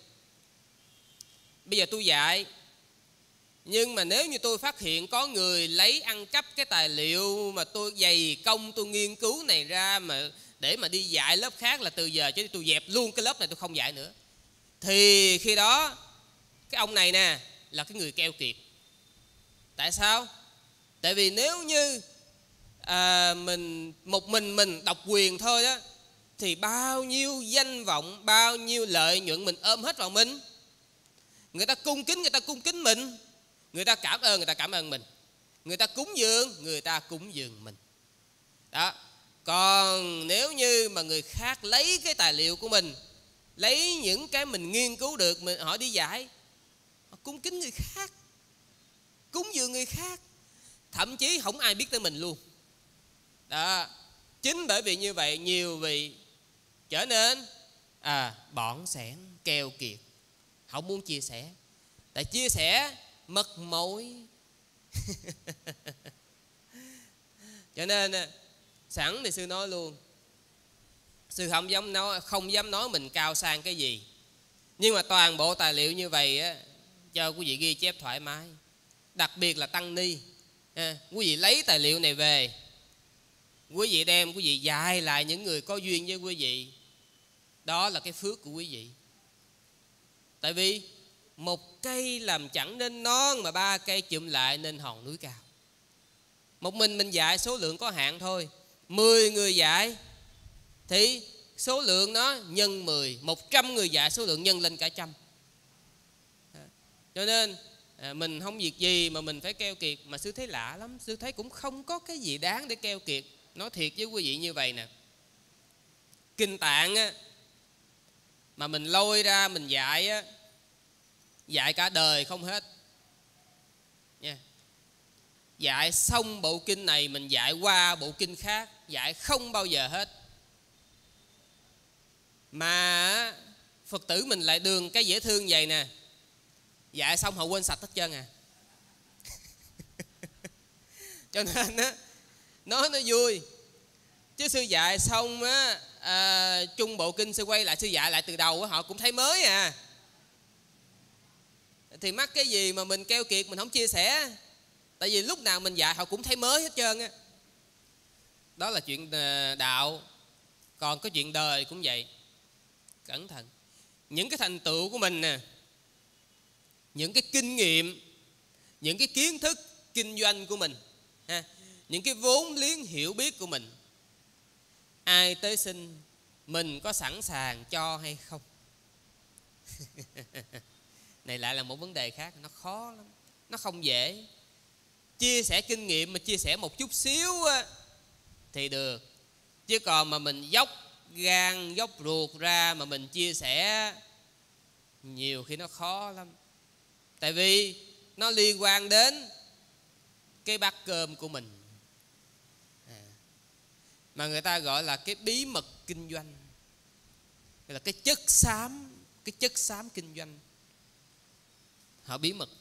bây giờ tôi dạy, nhưng mà nếu như tôi phát hiện có người lấy ăn cắp cái tài liệu mà tôi dày công tôi nghiên cứu này ra mà để mà đi dạy lớp khác, là từ giờ chứ tôi dẹp luôn cái lớp này, tôi không dạy nữa, thì khi đó cái ông này nè là cái người keo kiệt. Tại sao? Tại vì nếu như à, mình một mình mình độc quyền thôi đó, thì bao nhiêu danh vọng, bao nhiêu lợi nhuận mình ôm hết vào mình. Người ta cung kính, người ta cung kính mình, người ta cảm ơn, người ta cảm ơn mình, người ta cúng dường, người ta cúng dường mình đó. Còn nếu như mà người khác lấy cái tài liệu của mình, lấy những cái mình nghiên cứu được, mình họ đi giải, họ cung kính người khác, cúng dường người khác, thậm chí không ai biết tới mình luôn đó. Chính bởi vì như vậy, nhiều vị trở nên à, bỏn sẻn, keo kiệt, không muốn chia sẻ. Tại chia sẻ mất mối. Cho nên sẵn thì sư nói luôn, sư không dám nói, không dám nói mình cao sang cái gì, nhưng mà toàn bộ tài liệu như vậy á, cho quý vị ghi chép thoải mái. Đặc biệt là tăng ni à, quý vị lấy tài liệu này về, quý vị đem, quý vị dạy lại những người có duyên với quý vị. Đó là cái phước của quý vị. Tại vì một cây làm chẳng nên non, mà ba cây chụm lại nên hòn núi cao. Một mình mình dạy số lượng có hạn thôi. Mười người dạy thì số lượng nó nhân mười, một trăm người dạy số lượng nhân lên cả trăm. Cho nên mình không việc gì mà mình phải keo kiệt. Mà sư thấy lạ lắm, sư thấy cũng không có cái gì đáng để keo kiệt. Nói thiệt với quý vị như vậy nè, Kinh Tạng á, mà mình lôi ra mình dạy á, dạy cả đời không hết nha. Dạy xong bộ kinh này mình dạy qua bộ kinh khác, dạy không bao giờ hết. Mà Phật tử mình lại đường cái dễ thương vậy nè, dạy xong họ quên sạch hết trơn à. Cho nên á, nói nó vui, chứ sư dạy xong á, à, chung bộ kinh sư quay lại sư dạy lại từ đầu á, họ cũng thấy mới à. Thì mắc cái gì mà mình keo kiệt, mình không chia sẻ. Tại vì lúc nào mình dạy họ cũng thấy mới hết trơn á. Đó là chuyện đạo. Còn cái chuyện đời cũng vậy. Cẩn thận. Những cái thành tựu của mình nè, những cái kinh nghiệm, những cái kiến thức kinh doanh của mình ha, những cái vốn liếng hiểu biết của mình, ai tới xin mình có sẵn sàng cho hay không? Này lại là một vấn đề khác. Nó khó lắm, nó không dễ. Chia sẻ kinh nghiệm mà chia sẻ một chút xíu á, thì được. Chứ còn mà mình dốc gan, dốc ruột ra mà mình chia sẻ, nhiều khi nó khó lắm. Tại vì nó liên quan đến cái bát cơm của mình à, mà người ta gọi là cái bí mật kinh doanh, là cái chất xám, cái chất xám kinh doanh. Họ bí mật,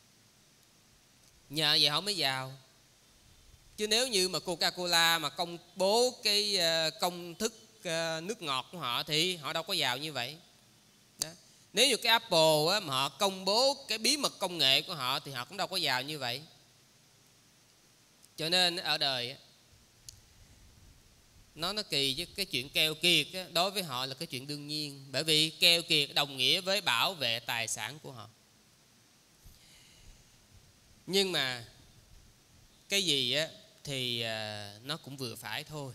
nhờ vậy họ mới giàu. Chứ nếu như mà Coca-Cola mà công bố cái công thức nước ngọt của họ thì họ đâu có giàu như vậy đó. Nếu như cái Apple á, mà họ công bố cái bí mật công nghệ của họ thì họ cũng đâu có giàu như vậy. Cho nên ở đời nó nó kỳ chứ cái chuyện keo kiệt á, đối với họ là cái chuyện đương nhiên, bởi vì keo kiệt đồng nghĩa với bảo vệ tài sản của họ. Nhưng mà cái gì á thì à, nó cũng vừa phải thôi.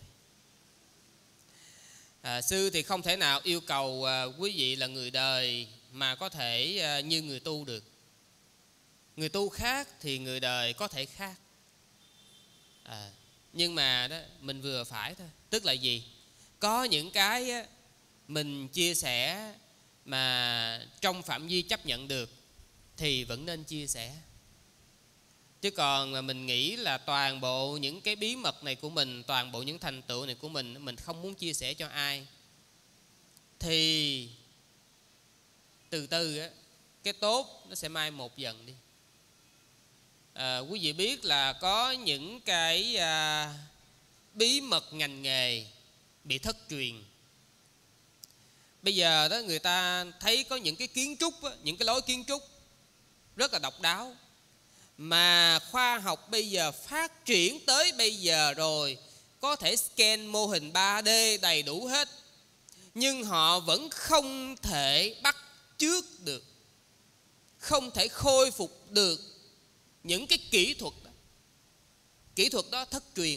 à, Sư thì không thể nào yêu cầu à, quý vị là người đời mà có thể à, như người tu được. Người tu khác thì người đời có thể khác. à, Nhưng mà đó mình vừa phải thôi. Tức là gì? Có những cái á, mình chia sẻ mà trong phạm vi chấp nhận được thì vẫn nên chia sẻ. Chứ còn mà mình nghĩ là toàn bộ những cái bí mật này của mình, toàn bộ những thành tựu này của mình, mình không muốn chia sẻ cho ai, thì từ từ á, cái tốt nó sẽ mai một dần đi. à, Quý vị biết là có những cái à, bí mật ngành nghề bị thất truyền. Bây giờ đó người ta thấy có những cái kiến trúc á, những cái lối kiến trúc rất là độc đáo, mà khoa học bây giờ phát triển tới bây giờ rồi, có thể scan mô hình ba D đầy đủ hết, nhưng họ vẫn không thể bắt chước được, không thể khôi phục được những cái kỹ thuật đó. Kỹ thuật đó thất truyền.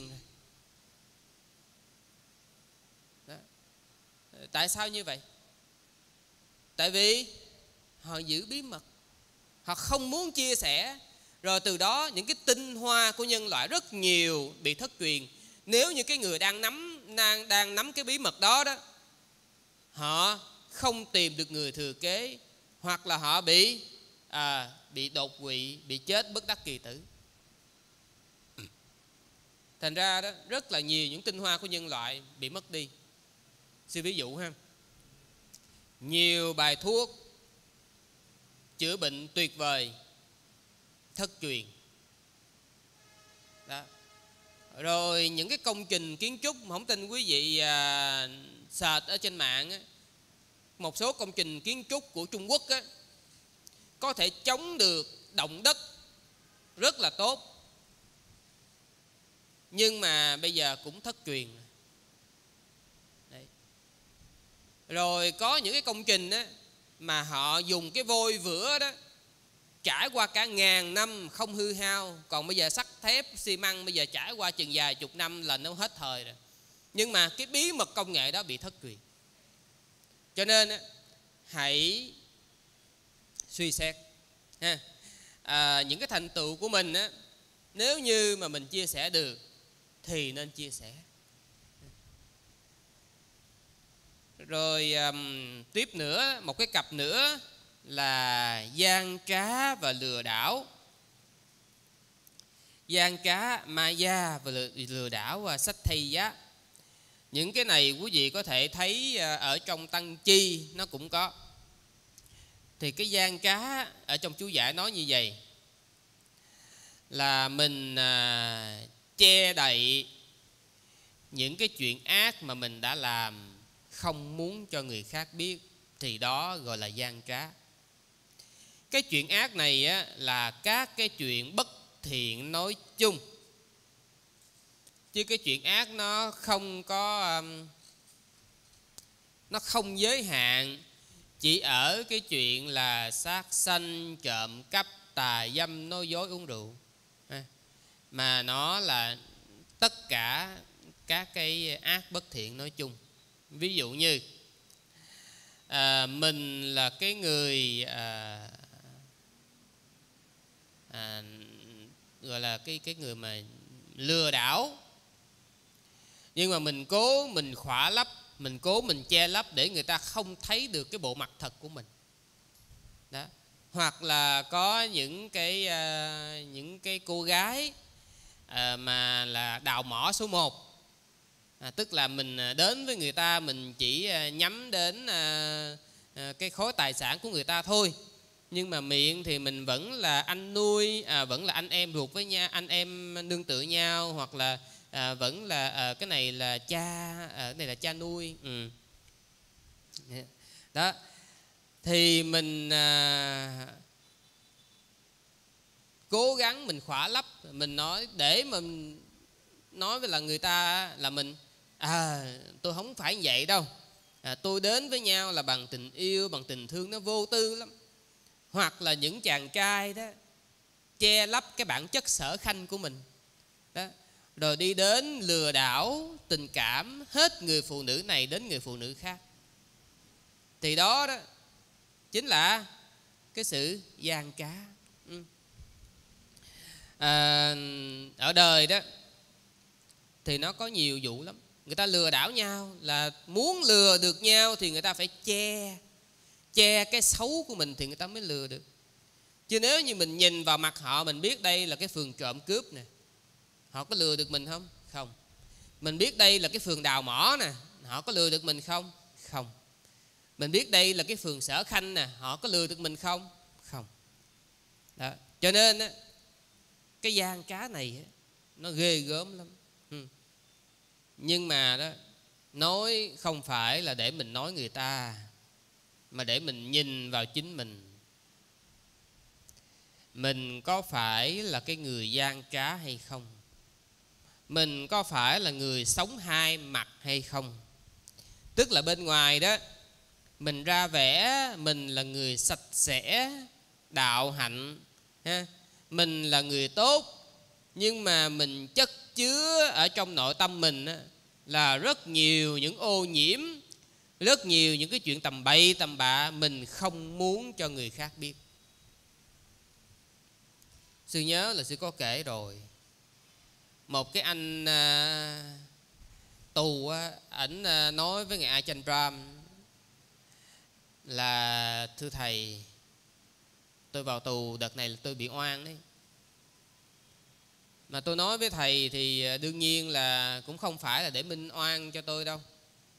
Đó. Tại sao như vậy? Tại vì họ giữ bí mật, họ không muốn chia sẻ. Rồi từ đó những cái tinh hoa của nhân loại rất nhiều bị thất truyền. Nếu như cái người đang nắm đang, đang nắm cái bí mật đó đó, họ không tìm được người thừa kế, hoặc là họ bị à, bị đột quỵ, bị chết bất đắc kỳ tử. Thành ra đó rất là nhiều những tinh hoa của nhân loại bị mất đi. Sư ví dụ ha, nhiều bài thuốc chữa bệnh tuyệt vời thất truyền đó. Rồi những cái công trình kiến trúc, không tin quý vị à, search ở trên mạng á, một số công trình kiến trúc của Trung Quốc á, có thể chống được động đất rất là tốt, nhưng mà bây giờ cũng thất truyền. Đấy. Rồi có những cái công trình á, mà họ dùng cái vôi vữa đó trải qua cả ngàn năm không hư hao. Còn bây giờ sắt thép xi măng bây giờ trải qua chừng vài chục năm là nó hết thời rồi. Nhưng mà cái bí mật công nghệ đó bị thất truyền. Cho nên hãy suy xét ha. À, những cái thành tựu của mình á, nếu như mà mình chia sẻ được thì nên chia sẻ. Rồi um, tiếp nữa, một cái cặp nữa là gian trá và lừa đảo. Gian trá, maya và lừa, lừa đảo và sách thay giá. Những cái này quý vị có thể thấy ở trong Tăng Chi nó cũng có. Thì cái gian trá ở trong chú giải nói như vậy là mình à, che đậy những cái chuyện ác mà mình đã làm, không muốn cho người khác biết, thì đó gọi là gian trá. Cái chuyện ác này á, là các cái chuyện bất thiện nói chung, chứ cái chuyện ác nó không có um, nó không giới hạn chỉ ở cái chuyện là sát sanh, trộm cắp, tà dâm, nói dối, uống rượu, mà nó là tất cả các cái ác bất thiện nói chung. Ví dụ như à, mình là cái người à, à, gọi là cái cái người mà lừa đảo, nhưng mà mình cố mình khỏa lấp, mình cố mình che lấp để người ta không thấy được cái bộ mặt thật của mình đó. Hoặc là có những cái à, những cái cô gái à, mà là đào mỏ số một. À, tức là mình đến với người ta, mình chỉ nhắm đến à, à, cái khối tài sản của người ta thôi, nhưng mà miệng thì mình vẫn là anh nuôi, à, vẫn là anh em ruột với nhau, anh em nương tựa nhau, hoặc là à, vẫn là à, cái này là cha, à, cái này là cha nuôi. Ừ. Đó thì mình à, cố gắng mình khỏa lấp, mình nói để mà mình nói với là người ta là mình À, tôi không phải vậy đâu, à, tôi đến với nhau là bằng tình yêu, bằng tình thương, nó vô tư lắm. Hoặc là những chàng trai đó che lấp cái bản chất sở khanh của mình đó, rồi đi đến lừa đảo tình cảm hết người phụ nữ này đến người phụ nữ khác. Thì đó đó chính là cái sự gian trá. ừ. à, Ở đời đó thì nó có nhiều vụ lắm. Người ta lừa đảo nhau, là muốn lừa được nhau thì người ta phải che Che cái xấu của mình thì người ta mới lừa được. Chứ nếu như mình nhìn vào mặt họ, mình biết đây là cái phường trộm cướp nè, họ có lừa được mình không? Không. Mình biết đây là cái phường đào mỏ nè, họ có lừa được mình không? Không. Mình biết đây là cái phường sở khanh nè, họ có lừa được mình không? Không. Đó. Cho nên á, cái gian trá này á, nó ghê gớm lắm. ừ. Nhưng mà đó, nói không phải là để mình nói người ta, mà để mình nhìn vào chính mình. Mình có phải là cái người gian trá hay không? Mình có phải là người sống hai mặt hay không? Tức là bên ngoài đó mình ra vẻ mình là người sạch sẽ, đạo hạnh ha, mình là người tốt, nhưng mà mình chất chứa ở trong nội tâm mình á, là rất nhiều những ô nhiễm, rất nhiều những cái chuyện tầm bậy tầm bạ mình không muốn cho người khác biết. Sư nhớ là sư có kể rồi, một cái anh à, tù á, ảnh à, nói với ngài Ajahn Brahm là: thưa thầy, tôi vào tù đợt này là tôi bị oan đấy. Mà tôi nói với thầy thì đương nhiên là cũng không phải là để minh oan cho tôi đâu.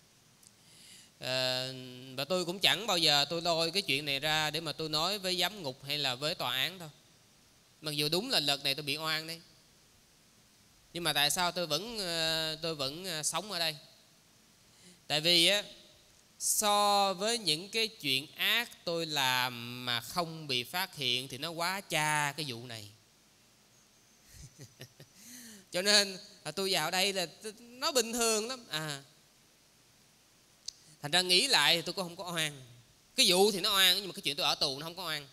à, Và tôi cũng chẳng bao giờ tôi lôi cái chuyện này ra để mà tôi nói với giám ngục hay là với tòa án đâu. Mặc dù đúng là đợt này tôi bị oan đấy, nhưng mà tại sao tôi vẫn tôi vẫn sống ở đây? Tại vì á, so với những cái chuyện ác tôi làm mà không bị phát hiện thì nó quá cha cái vụ này. Cho nên là tôi vào đây là nó bình thường lắm à. Thành ra nghĩ lại thì tôi cũng không có oan. Cái vụ thì nó oan, nhưng mà cái chuyện tôi ở tù nó không có oan.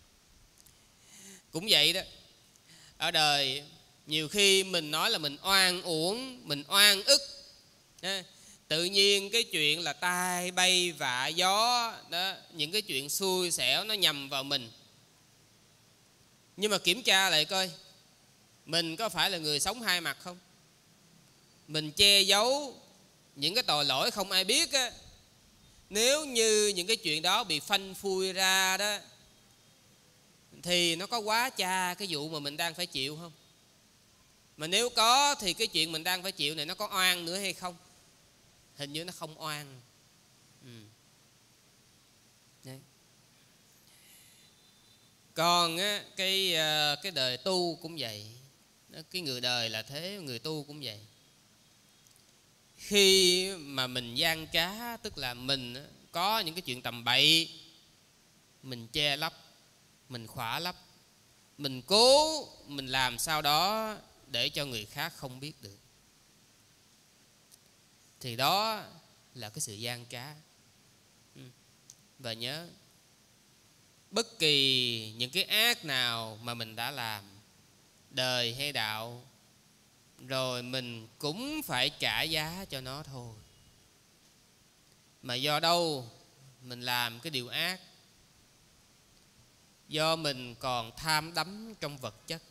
Cũng vậy đó, ở đời nhiều khi mình nói là mình oan uổng, mình oan ức, tự nhiên cái chuyện là tai bay vạ gió đó, những cái chuyện xui xẻo nó nhằm vào mình. Nhưng mà kiểm tra lại coi, mình có phải là người sống hai mặt không? Mình che giấu những cái tội lỗi không ai biết á, nếu như những cái chuyện đó bị phanh phui ra đó thì nó có quá cha cái vụ mà mình đang phải chịu không? Mà nếu có thì cái chuyện mình đang phải chịu này nó có oan nữa hay không? Hình như nó không oan. ừ. Đấy. Còn á, cái, cái đời tu cũng vậy. Cái người đời là thế, người tu cũng vậy. Khi mà mình gian trá, tức là mình có những cái chuyện tầm bậy, mình che lấp, mình khỏa lấp, mình cố mình làm sao đó để cho người khác không biết được, thì đó là cái sự gian trá. Và nhớ, bất kỳ những cái ác nào mà mình đã làm, đời hay đạo, rồi mình cũng phải trả giá cho nó thôi. Mà do đâu mình làm cái điều ác? Do mình còn tham đắm trong vật chất.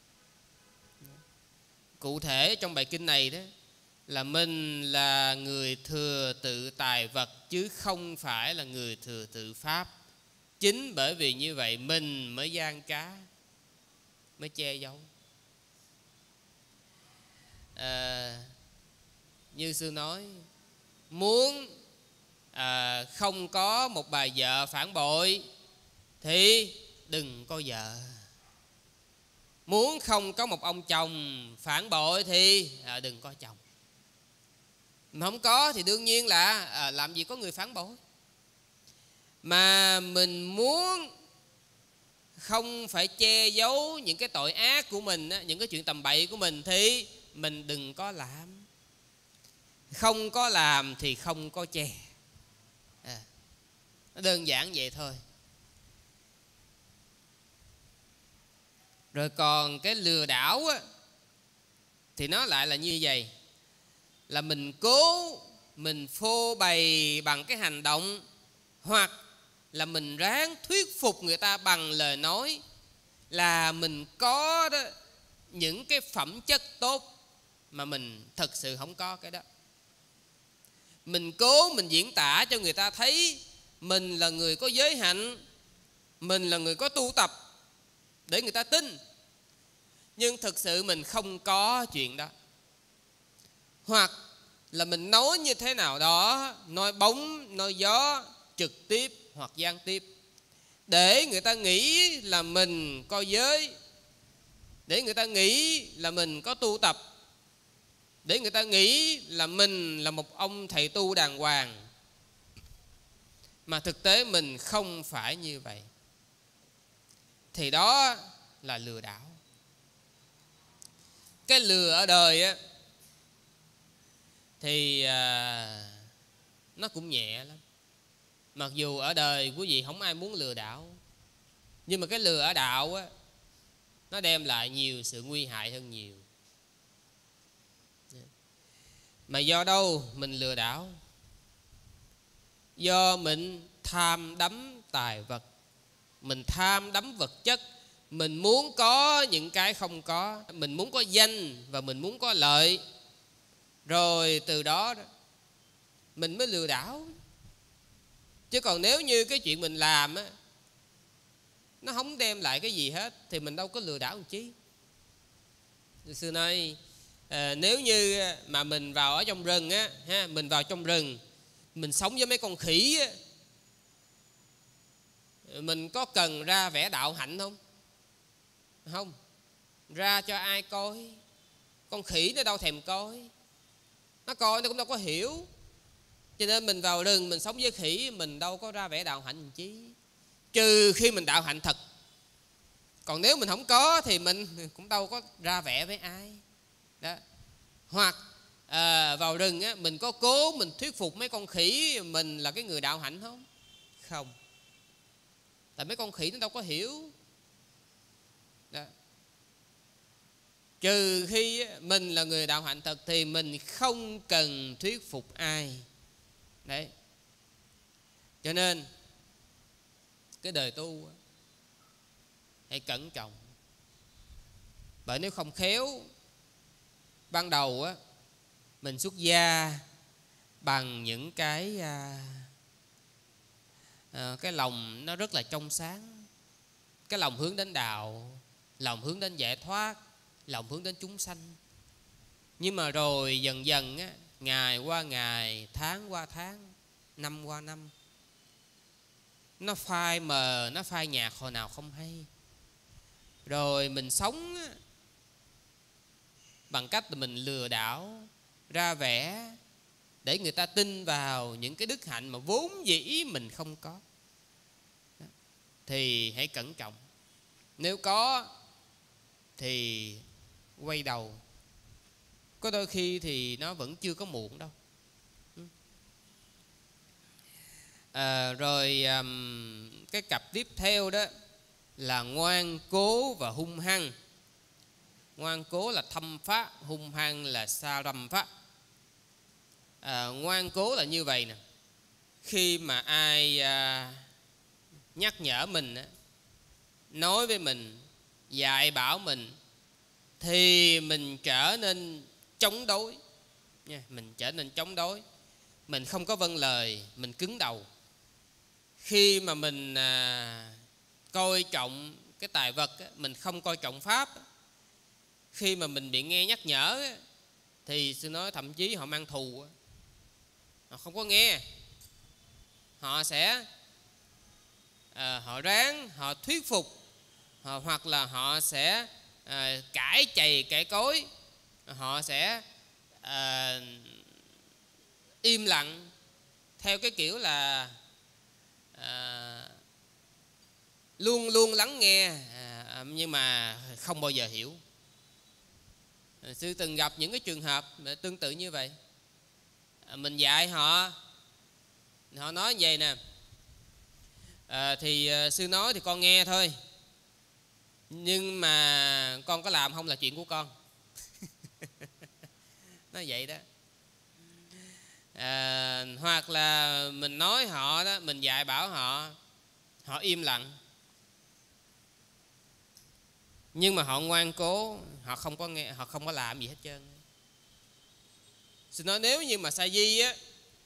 Cụ thể trong bài kinh này đó, là mình là người thừa tự tài vật chứ không phải là người thừa tự pháp. Chính bởi vì như vậy mình mới gian trá, mới che giấu. à, Như sư nói, muốn à, không có một bà vợ phản bội thì đừng có vợ. Muốn không có một ông chồng phản bội thì à, đừng có chồng. Mà không có thì đương nhiên là à, làm gì có người phản bội. Mà mình muốn không phải che giấu những cái tội ác của mình, những cái chuyện tầm bậy của mình thì mình đừng có làm. không có làm thì không có chè. À, nó đơn giản vậy thôi. Rồi còn cái lừa đảo á, thì nó lại là như vậy, là mình cố mình phô bày bằng cái hành động, hoặc là mình ráng thuyết phục người ta bằng lời nói là mình có đó, những cái phẩm chất tốt mà mình thật sự không có cái đó. Mình cố mình diễn tả cho người ta thấy mình là người có giới hạnh, mình là người có tu tập để người ta tin. Nhưng thực sự mình không có chuyện đó. Hoặc là mình nói như thế nào đó, nói bóng, nói gió, trực tiếp hoặc gián tiếp, để người ta nghĩ là mình có giới, để người ta nghĩ là mình có tu tập, để người ta nghĩ là mình là một ông thầy tu đàng hoàng. Mà thực tế mình không phải như vậy. Thì đó là lừa đảo. Cái lừa ở đời á, thì à, nó cũng nhẹ lắm. Mặc dù ở đời quý vị không ai muốn lừa đảo, nhưng mà cái lừa ở đạo á, nó đem lại nhiều sự nguy hại hơn nhiều. Mà do đâu mình lừa đảo? Do mình tham đắm tài vật, mình tham đắm vật chất, mình muốn có những cái không có, mình muốn có danh và mình muốn có lợi. Rồi từ đó mình mới lừa đảo. Chứ còn nếu như cái chuyện mình làm á, nó không đem lại cái gì hết thì mình đâu có lừa đảo làm chi. Xưa nay à, nếu như mà mình vào ở trong rừng á, ha, mình vào trong rừng, mình sống với mấy con khỉ á, mình có cần ra vẻ đạo hạnh không? Không. Ra cho ai coi? Con khỉ nó đâu thèm coi. Nó coi nó cũng đâu có hiểu. Cho nên mình vào rừng mình sống với khỉ, mình đâu có ra vẻ đạo hạnh làm chi. Trừ khi mình đạo hạnh thật. Còn nếu mình không có thì mình cũng đâu có ra vẻ với ai đó. Hoặc à, vào rừng á, mình có cố mình thuyết phục mấy con khỉ mình là cái người đạo hạnh không? Không. Tại mấy con khỉ nó đâu có hiểu đó. Trừ khi mình là người đạo hạnh thật thì mình không cần thuyết phục ai. Đấy. Cho nên cái đời tu hãy cẩn trọng. Bởi nếu không khéo, ban đầu á, mình xuất gia bằng những cái à, à, cái lòng nó rất là trong sáng, cái lòng hướng đến đạo, lòng hướng đến giải thoát, lòng hướng đến chúng sanh. Nhưng mà rồi dần dần á, ngày qua ngày, tháng qua tháng, năm qua năm, nó phai mờ, nó phai nhạt hồi nào không hay. Rồi mình sống á, bằng cách mình lừa đảo, ra vẻ để người ta tin vào những cái đức hạnh mà vốn dĩ mình không có. Thì hãy cẩn trọng. Nếu có thì quay đầu. Có đôi khi thì nó vẫn chưa có muộn đâu. à, Rồi um, cái cặp tiếp theo đó là ngoan cố và hung hăng. Ngoan cố là thâm pháp, hung hăng là sa râm pháp. à, Ngoan cố là như vậy nè. Khi mà ai à, nhắc nhở mình, nói với mình, dạy bảo mình, thì mình trở nên chống đối nha. Mình trở nên chống đối. Mình không có vâng lời, mình cứng đầu. Khi mà mình à, coi trọng cái tài vật, mình không coi trọng pháp. Khi mà mình bị nghe nhắc nhở thì sư nói thậm chí họ mang thù. Họ không có nghe. Họ sẽ à, họ ráng, họ thuyết phục, họ, hoặc là họ sẽ à, cãi chày cãi cối. Họ sẽ à, im lặng theo cái kiểu là à, luôn luôn lắng nghe, à, nhưng mà không bao giờ hiểu. Sư từng gặp những cái trường hợp tương tự như vậy. mình dạy họ, họ nói vậy nè, à, thì à, sư nói thì con nghe thôi, nhưng mà con có làm không là chuyện của con. Nói vậy đó. À, hoặc là mình nói họ đó, mình dạy bảo họ, họ im lặng, nhưng mà họ ngoan cố, họ không có nghe, họ không có làm gì hết trơn. Xin nói nếu như mà sa di á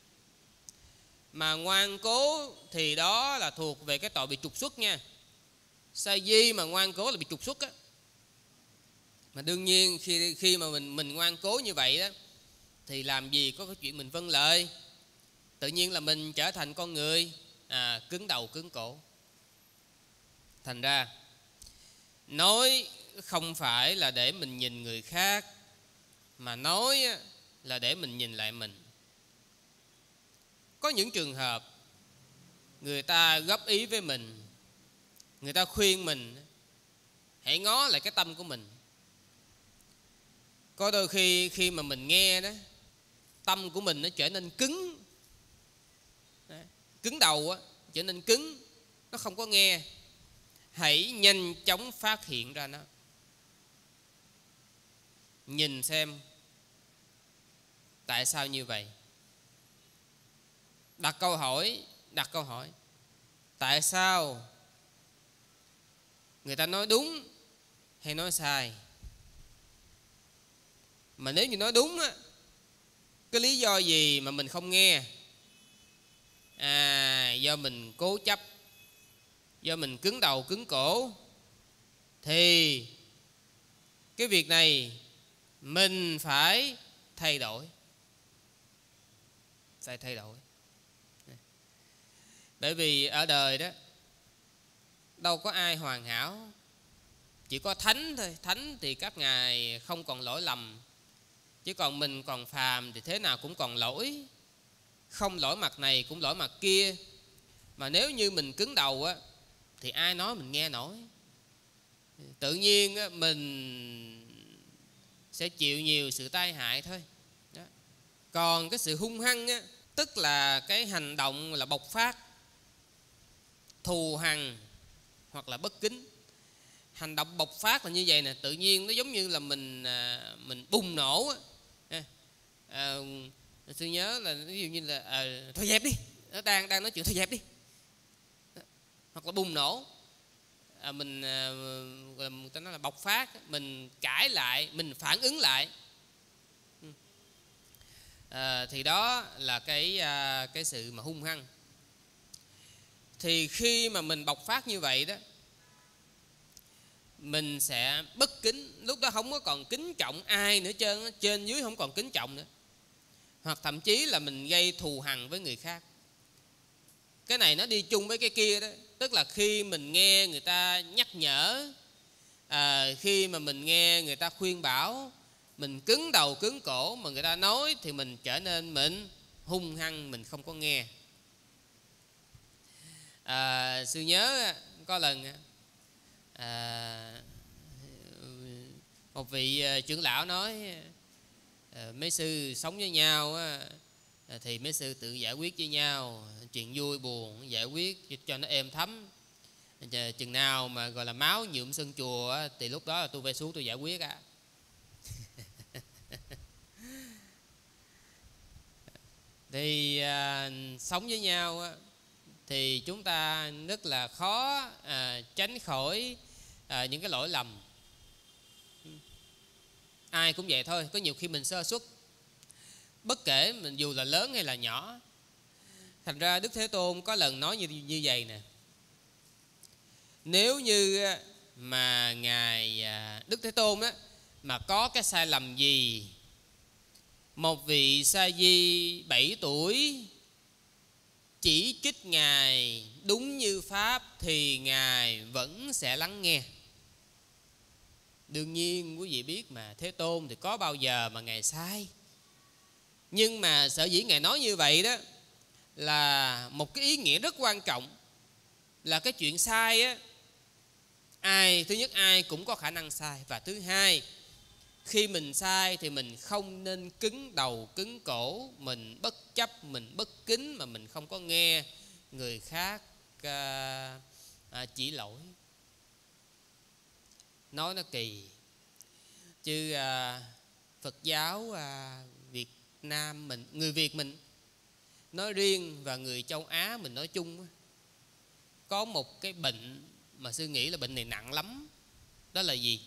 mà ngoan cố thì đó là thuộc về cái tội bị trục xuất nha. Sa di mà ngoan cố là bị trục xuất á. Mà đương nhiên khi khi mà mình mình ngoan cố như vậy đó thì làm gì có cái chuyện mình vâng lời, tự nhiên là mình trở thành con người à, cứng đầu cứng cổ. Thành ra nói không phải là để mình nhìn người khác, mà nói là để mình nhìn lại mình. Có những trường hợp người ta góp ý với mình, người ta khuyên mình, hãy ngó lại cái tâm của mình. Có đôi khi khi mà mình nghe đó, tâm của mình nó trở nên cứng, cứng đầu á, trở nên cứng, nó không có nghe. Hãy nhanh chóng phát hiện ra nó, nhìn xem tại sao như vậy. Đặt câu hỏi, đặt câu hỏi tại sao người ta nói đúng hay nói sai. Mà nếu như nói đúng á, cái lý do gì mà mình không nghe? À, do mình cố chấp, do mình cứng đầu cứng cổ, thì cái việc này mình phải thay đổi. Phải thay đổi. Bởi vì ở đời đó đâu có ai hoàn hảo, chỉ có thánh thôi. Thánh thì các ngài không còn lỗi lầm, chứ còn mình còn phàm thì thế nào cũng còn lỗi. Không lỗi mặt này cũng lỗi mặt kia. Mà nếu như mình cứng đầu á, thì ai nói mình nghe nổi. Tự nhiên á, mình sẽ chịu nhiều sự tai hại thôi đó. Còn cái sự hung hăng á, tức là cái hành động là bộc phát, thù hằn hoặc là bất kính. Hành động bộc phát là như vậy nè, tự nhiên nó giống như là mình mình bùng nổ á. À, tôi nhớ là ví dụ như là à, thôi dẹp đi, nó đang đang nói chuyện thôi dẹp đi, hoặc là bùng nổ. À, mình à, người ta nói là bộc phát, mình cãi lại, mình phản ứng lại. À, thì đó là cái à, cái sự mà hung hăng. Thì khi mà mình bộc phát như vậy đó, mình sẽ bất kính, lúc đó không có còn kính trọng ai nữa trơn, trên dưới không còn kính trọng nữa. Hoặc thậm chí là mình gây thù hằn với người khác. Cái này nó đi chung với cái kia đó. Tức là khi mình nghe người ta nhắc nhở, à, khi mà mình nghe người ta khuyên bảo, mình cứng đầu cứng cổ, mà người ta nói thì mình trở nên mình hung hăng, mình không có nghe. À, sư nhớ có lần à, một vị trưởng lão nói, à, mấy sư sống với nhau á, thì mấy sư tự giải quyết với nhau, chuyện vui buồn giải quyết cho nó êm thấm. Chừng nào mà gọi là máu nhuộm sân chùa á, thì lúc đó là tôi về xuống tôi giải quyết á. Thì à, sống với nhau á, thì chúng ta rất là khó à, tránh khỏi à, những cái lỗi lầm. Ai cũng vậy thôi, có nhiều khi mình sơ suất, bất kể mình dù là lớn hay là nhỏ. Thành ra Đức Thế Tôn có lần nói như, như vậy nè: nếu như mà Ngài Đức Thế Tôn đó mà có cái sai lầm gì, một vị sa di bảy tuổi chỉ trích Ngài đúng như Pháp, thì Ngài vẫn sẽ lắng nghe. Đương nhiên quý vị biết mà, Thế Tôn thì có bao giờ mà Ngài sai. Nhưng mà sở dĩ Ngài nói như vậy đó là một cái ý nghĩa rất quan trọng, là cái chuyện sai á, ai thứ nhất ai cũng có khả năng sai, và thứ hai Khi mình sai thì mình không nên cứng đầu cứng cổ, mình bất chấp, mình bất kính mà mình không có nghe người khác à, à, chỉ lỗi. Nói nó kỳ chứ à, Phật giáo à, Việt Nam mình, người Việt mình nói riêng và người châu Á mình nói chung, có một cái bệnh mà sư nghĩ là bệnh này nặng lắm. Đó là gì?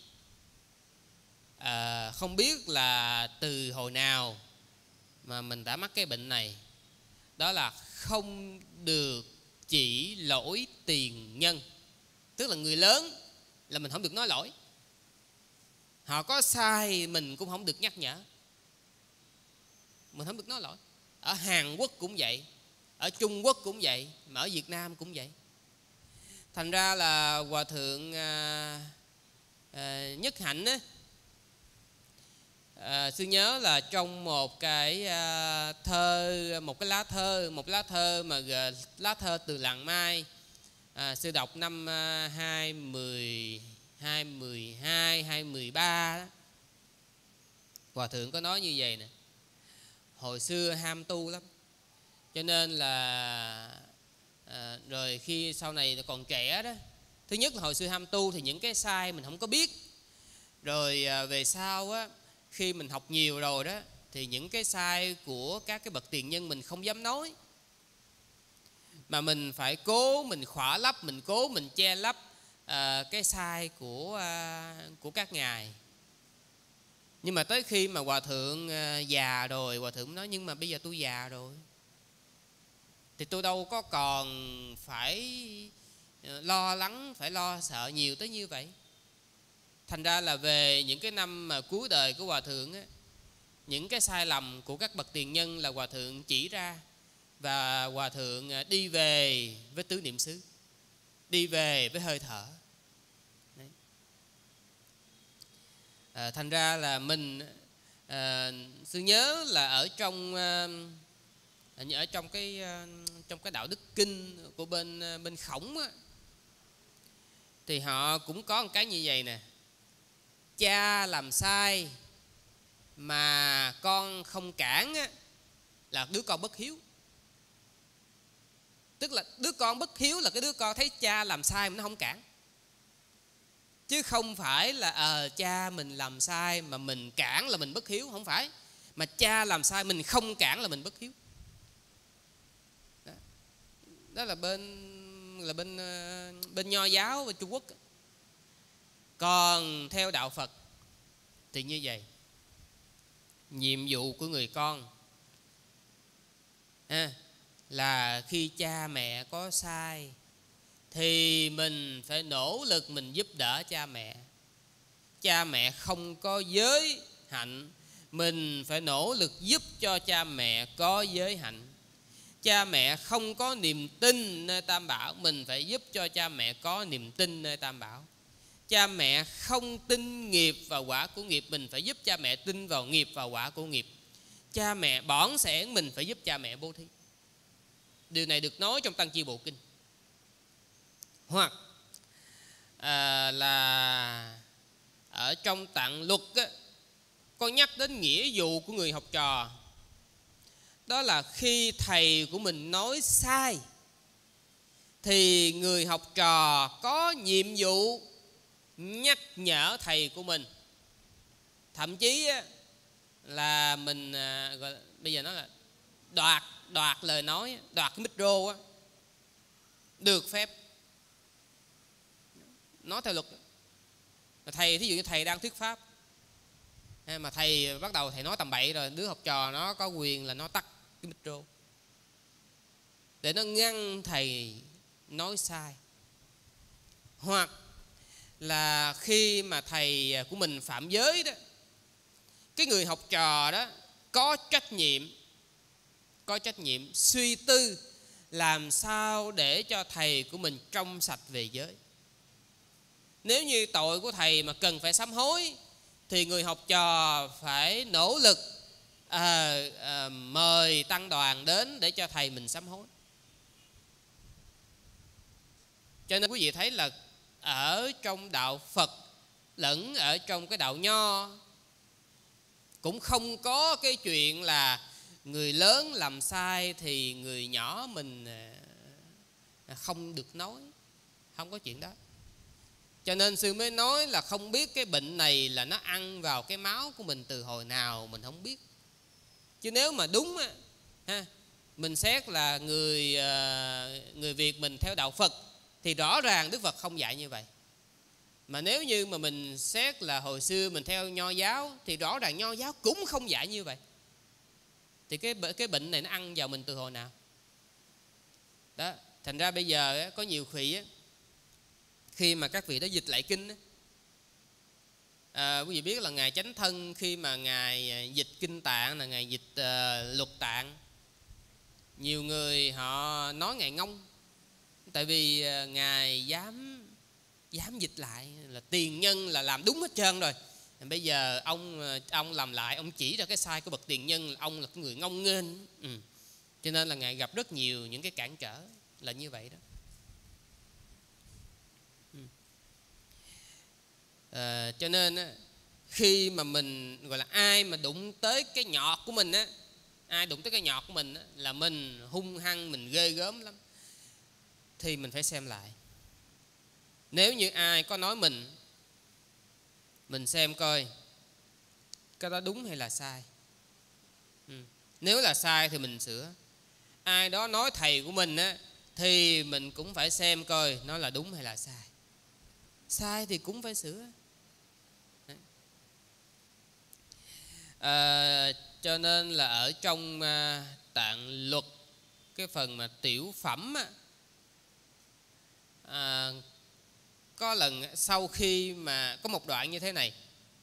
À, không biết là từ hồi nào mà mình đã mắc cái bệnh này. Đó là không được chỉ lỗi tiền nhân. Tức là người lớn là mình không được nói lỗi. Họ có sai mình cũng không được nhắc nhở, mình không được nói lỗi. Ở Hàn Quốc cũng vậy, ở Trung Quốc cũng vậy, mà ở Việt Nam cũng vậy. Thành ra là Hòa Thượng à, à, Nhất Hạnh á, à, sư nhớ là trong một cái à, thơ, một cái lá thơ, một lá thơ mà lá thơ từ làng Mai, à, sư đọc năm à, hai mười hai mười hai hai mười ba đó. Hòa thượng có nói như vậy nè: hồi xưa ham tu lắm, cho nên là à, rồi khi sau này còn trẻ đó, thứ nhất là hồi xưa ham tu thì những cái sai mình không có biết. Rồi à, về sau á, khi mình học nhiều rồi đó, thì những cái sai của các cái bậc tiền nhân mình không dám nói, mà mình phải cố mình khỏa lấp, mình cố mình che lấp à, cái sai của à, của các ngài. Nhưng mà tới khi mà Hòa thượng à, già rồi, Hòa thượng nói: nhưng mà bây giờ tôi già rồi thì tôi đâu có còn phải lo lắng, phải lo sợ nhiều tới như vậy. Thành ra là về những cái năm mà cuối đời của Hòa thượng á, những cái sai lầm của các bậc tiền nhân là Hòa thượng chỉ ra, và Hòa thượng đi về với tứ niệm xứ, đi về với hơi thở. Đấy. À, thành ra là mình à, sư nhớ là ở trong à, ở trong cái trong cái đạo đức kinh của bên bên Khổng á, thì họ cũng có một cái như vậy nè: cha làm sai mà con không cản á, là đứa con bất hiếu. Tức là đứa con bất hiếu là cái đứa con thấy cha làm sai mà nó không cản, chứ không phải là à, cha mình làm sai mà mình cản là mình bất hiếu. Không phải, mà cha làm sai mình không cản là mình bất hiếu. Đó, đó là bên là bên bên Nho giáo bên Trung Quốc. Còn theo đạo Phật thì như vậy: nhiệm vụ của người con à, là khi cha mẹ có sai thì mình phải nỗ lực mình giúp đỡ cha mẹ. Cha mẹ không có giới hạnh, mình phải nỗ lực giúp cho cha mẹ có giới hạnh. Cha mẹ không có niềm tin nơi Tam Bảo, mình phải giúp cho cha mẹ có niềm tin nơi Tam Bảo. Cha mẹ không tin nghiệp và quả của nghiệp, mình phải giúp cha mẹ tin vào nghiệp và quả của nghiệp. Cha mẹ bỏn sẻn, mình phải giúp cha mẹ bố thí. Điều này được nói trong Tăng Chi Bộ Kinh. Hoặc à, là ở trong Tạng Luật á, có nhắc đến nghĩa vụ của người học trò. Đó là khi thầy của mình nói sai thì người học trò có nhiệm vụ nhắc nhở thầy của mình. Thậm chí á, là mình à, gọi là, bây giờ nói là đoạt đoạt lời nói, đoạt cái micro á, được phép nói theo luật. Thầy thí dụ như thầy đang thuyết pháp mà thầy bắt đầu thầy nói tầm bậy rồi, đứa học trò nó có quyền là nó tắt cái micro để nó ngăn thầy nói sai. Hoặc là khi mà thầy của mình phạm giới đó, cái người học trò đó có trách nhiệm có trách nhiệm suy tư làm sao để cho thầy của mình trong sạch về giới. Nếu như tội của thầy mà cần phải sám hối thì người học trò phải nỗ lực à, à, mời tăng đoàn đến để cho thầy mình sám hối. Cho nên quý vị thấy là ở trong đạo Phật lẫn ở trong cái đạo Nho Cũng không có cái chuyện là người lớn làm sai thì người nhỏ mình không được nói. Không có chuyện đó. Cho nên sư mới nói là không biết cái bệnh này là nó ăn vào cái máu của mình từ hồi nào mình không biết. Chứ nếu mà đúng á, ha, mình xét là người người Việt mình theo đạo Phật thì rõ ràng Đức Phật không dạy như vậy. Mà nếu như mà mình xét là hồi xưa mình theo Nho giáo thì rõ ràng Nho giáo cũng không dạy như vậy. Thì cái cái bệnh này nó ăn vào mình từ hồi nào? Đó, thành ra bây giờ có nhiều khi á, khi mà các vị đã dịch lại kinh á, à, quý vị biết là ngài Chánh Thân khi mà ngài dịch kinh Tạng là ngài dịch uh, Luật Tạng, nhiều người họ nói ngài ngông, tại vì uh, ngài dám dám dịch lại là tiền nhân là làm đúng hết trơn rồi. Bây giờ ông ông làm lại, ông chỉ ra cái sai của bậc tiền nhân, ông là cái người ngông nghênh. Ừ. Cho nên là ngài gặp rất nhiều những cái cản trở là như vậy đó. Ừ. À, cho nên á, khi mà mình gọi là ai mà đụng tới cái nhọt của mình á, ai đụng tới cái nhọt của mình á, là mình hung hăng, mình ghê gớm lắm, thì mình phải xem lại. Nếu như ai có nói mình, mình xem coi cái đó đúng hay là sai. Ừ. Nếu là sai thì mình sửa. Ai đó nói thầy của mình á, thì mình cũng phải xem coi nó là đúng hay là sai. Sai thì cũng phải sửa. À, cho nên là ở trong uh, Tạng Luật, cái phần mà tiểu phẩm á, à, có lần sau khi mà có một đoạn như thế này.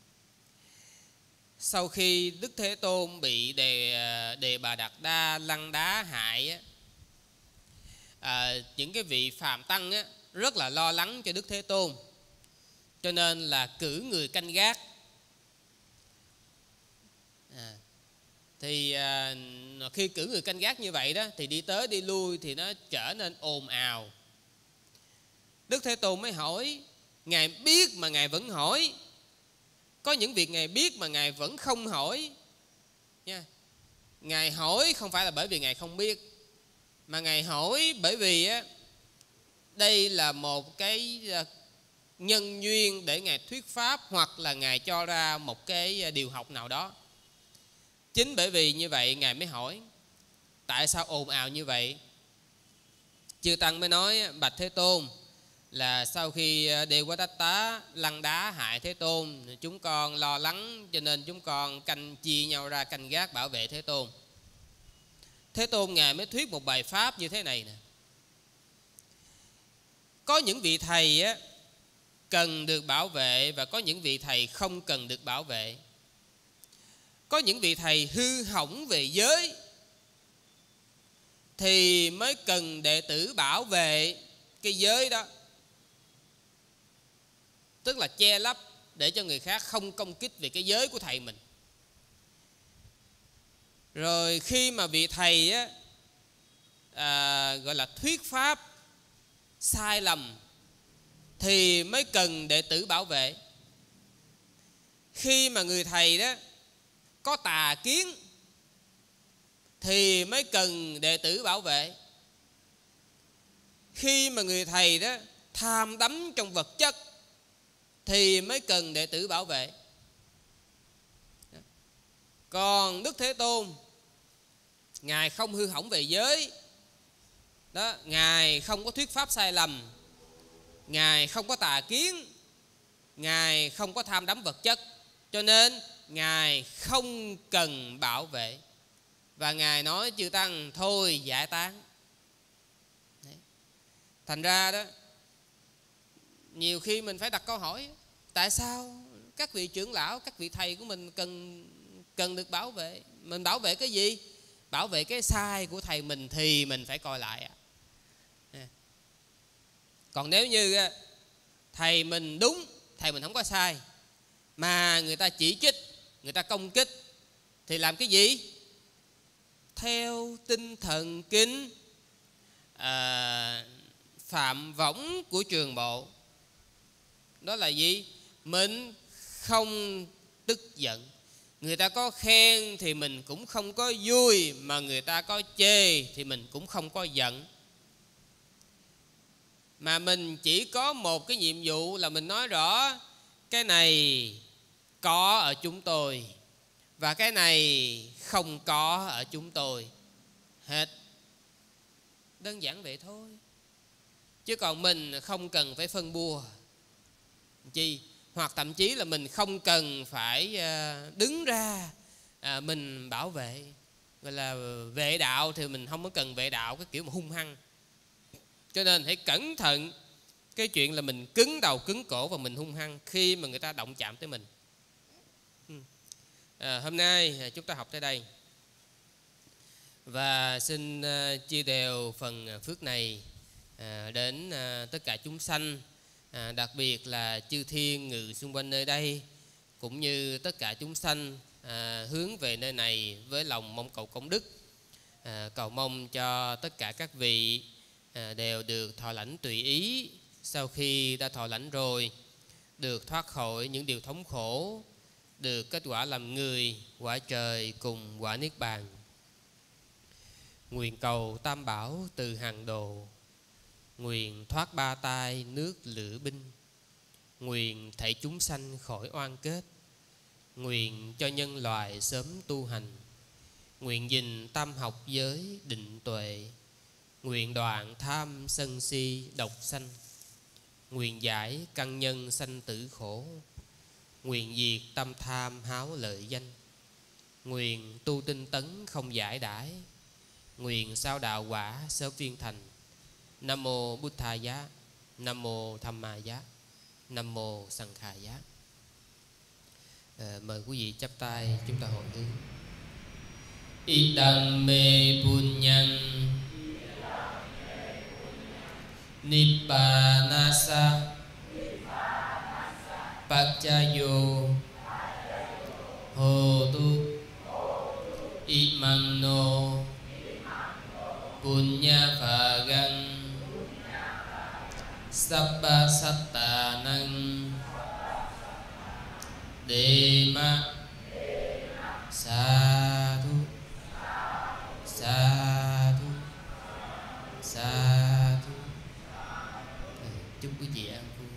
Sau khi Đức Thế Tôn bị Đề, đề Bà Đạt Đa lăng đá hại á, à, những cái vị Phạm Tăng á, rất là lo lắng cho Đức Thế Tôn, cho nên là cử người canh gác. à, Thì à, khi cử người canh gác như vậy đó, thì đi tới đi lui thì nó trở nên ồn ào. Đức Thế Tôn mới hỏi. Ngài biết mà Ngài vẫn hỏi. Có những việc Ngài biết mà Ngài vẫn không hỏi nha. Ngài hỏi không phải là bởi vì Ngài không biết, mà Ngài hỏi bởi vì á, đây là một cái nhân duyên để Ngài thuyết pháp, hoặc là Ngài cho ra một cái điều học nào đó. Chính bởi vì như vậy Ngài mới hỏi. Tại sao ồn ào như vậy? Chư Tăng mới nói: bạch Thế Tôn, là sau khi Devadatta lăng đá hại Thế Tôn, chúng con lo lắng, cho nên chúng con canh chia nhau ra canh gác bảo vệ Thế Tôn. Thế Tôn Ngài mới thuyết một bài pháp như thế này nè. Có những vị thầy á, cần được bảo vệ, và có những vị thầy không cần được bảo vệ. Có những vị thầy hư hỏng về giới thì mới cần đệ tử bảo vệ cái giới đó, tức là che lấp để cho người khác không công kích về cái giới của thầy mình. Rồi khi mà vị thầy á, à, gọi là thuyết pháp sai lầm thì mới cần đệ tử bảo vệ. Khi mà người thầy đó có tà kiến thì mới cần đệ tử bảo vệ. Khi mà người thầy đó tham đắm trong vật chất thì mới cần đệ tử bảo vệ. Còn Đức Thế Tôn, Ngài không hư hỏng về giới đó, Ngài không có thuyết pháp sai lầm, Ngài không có tà kiến, Ngài không có tham đắm vật chất, cho nên Ngài không cần bảo vệ. Và Ngài nói chư Tăng thôi giải tán. Đấy. Thành ra đó, nhiều khi mình phải đặt câu hỏi: tại sao các vị trưởng lão, các vị thầy của mình cần cần được bảo vệ? Mình bảo vệ cái gì? Bảo vệ cái sai của thầy mình thì mình phải coi lại. Còn nếu như thầy mình đúng, thầy mình không có sai, mà người ta chỉ trích, người ta công kích, thì làm cái gì? Theo tinh thần kinh à, Phạm Võng của Trường Bộ. Đó là gì? Mình không tức giận, Người ta có khen thì mình cũng không có vui, mà người ta có chê thì mình cũng không có giận. Mà mình chỉ có một cái nhiệm vụ là mình nói rõ cái này có ở chúng tôi và cái này không có ở chúng tôi. Hết. Đơn giản vậy thôi. Chứ còn mình không cần phải phân bua chi, hoặc thậm chí là mình không cần phải đứng ra mình bảo vệ. Gọi là vệ đạo thì mình không có cần vệ đạo cái kiểu mà hung hăng. Cho nên hãy cẩn thận cái chuyện là mình cứng đầu cứng cổ và mình hung hăng khi mà người ta động chạm tới mình. à, Hôm nay chúng ta học tới đây, và xin uh, chia đều phần phước này uh, đến uh, tất cả chúng sanh, uh, đặc biệt là chư thiên ngự xung quanh nơi đây, cũng như tất cả chúng sanh uh, hướng về nơi này với lòng mong cầu công đức. uh, Cầu mong cho tất cả các vị uh, đều được thọ lãnh tùy ý. Sau khi đã thọ lãnh rồi, được thoát khỏi những điều thống khổ, được kết quả làm người, quả trời cùng quả niết bàn. Nguyện cầu tam bảo từ hàng đồ, nguyện thoát ba tai nước lửa binh, nguyện thảy chúng sanh khỏi oan kết, nguyện cho nhân loại sớm tu hành, nguyện gìn tam học giới định tuệ, nguyện đoạn tham sân si độc sanh, nguyện giải căn nhân sanh tử khổ, nguyện diệt tâm tham háo lợi danh, nguyện tu tinh tấn không giải đãi, nguyện sao đạo quả sớm viên thành. Nam mô Bụt Thà Giá, Nam mô Tham Ma Giá, Nam mô Sằng Khà Giá. à, Mời quý vị chắp tay chúng ta hồi hướng. Idam me punyan Nippanasa Pachayo Hotu Imang no Punya Phagan Sabba Sattanang Dema Sadhu Sadhu Sadhu. Chúc quý vị an vui.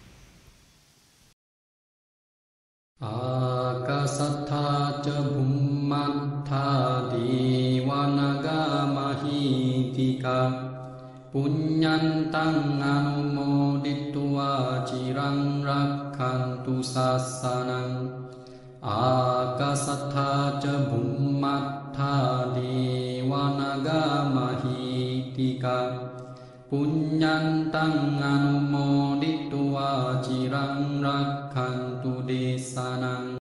Akasattha cha bhummattha divanaga mahitika punyantang anumoditva chirang rakhantu sasanang. Akasattha cha bhummattha divanaga mahitika punyantang anumoditva chirang rakhantu desanang.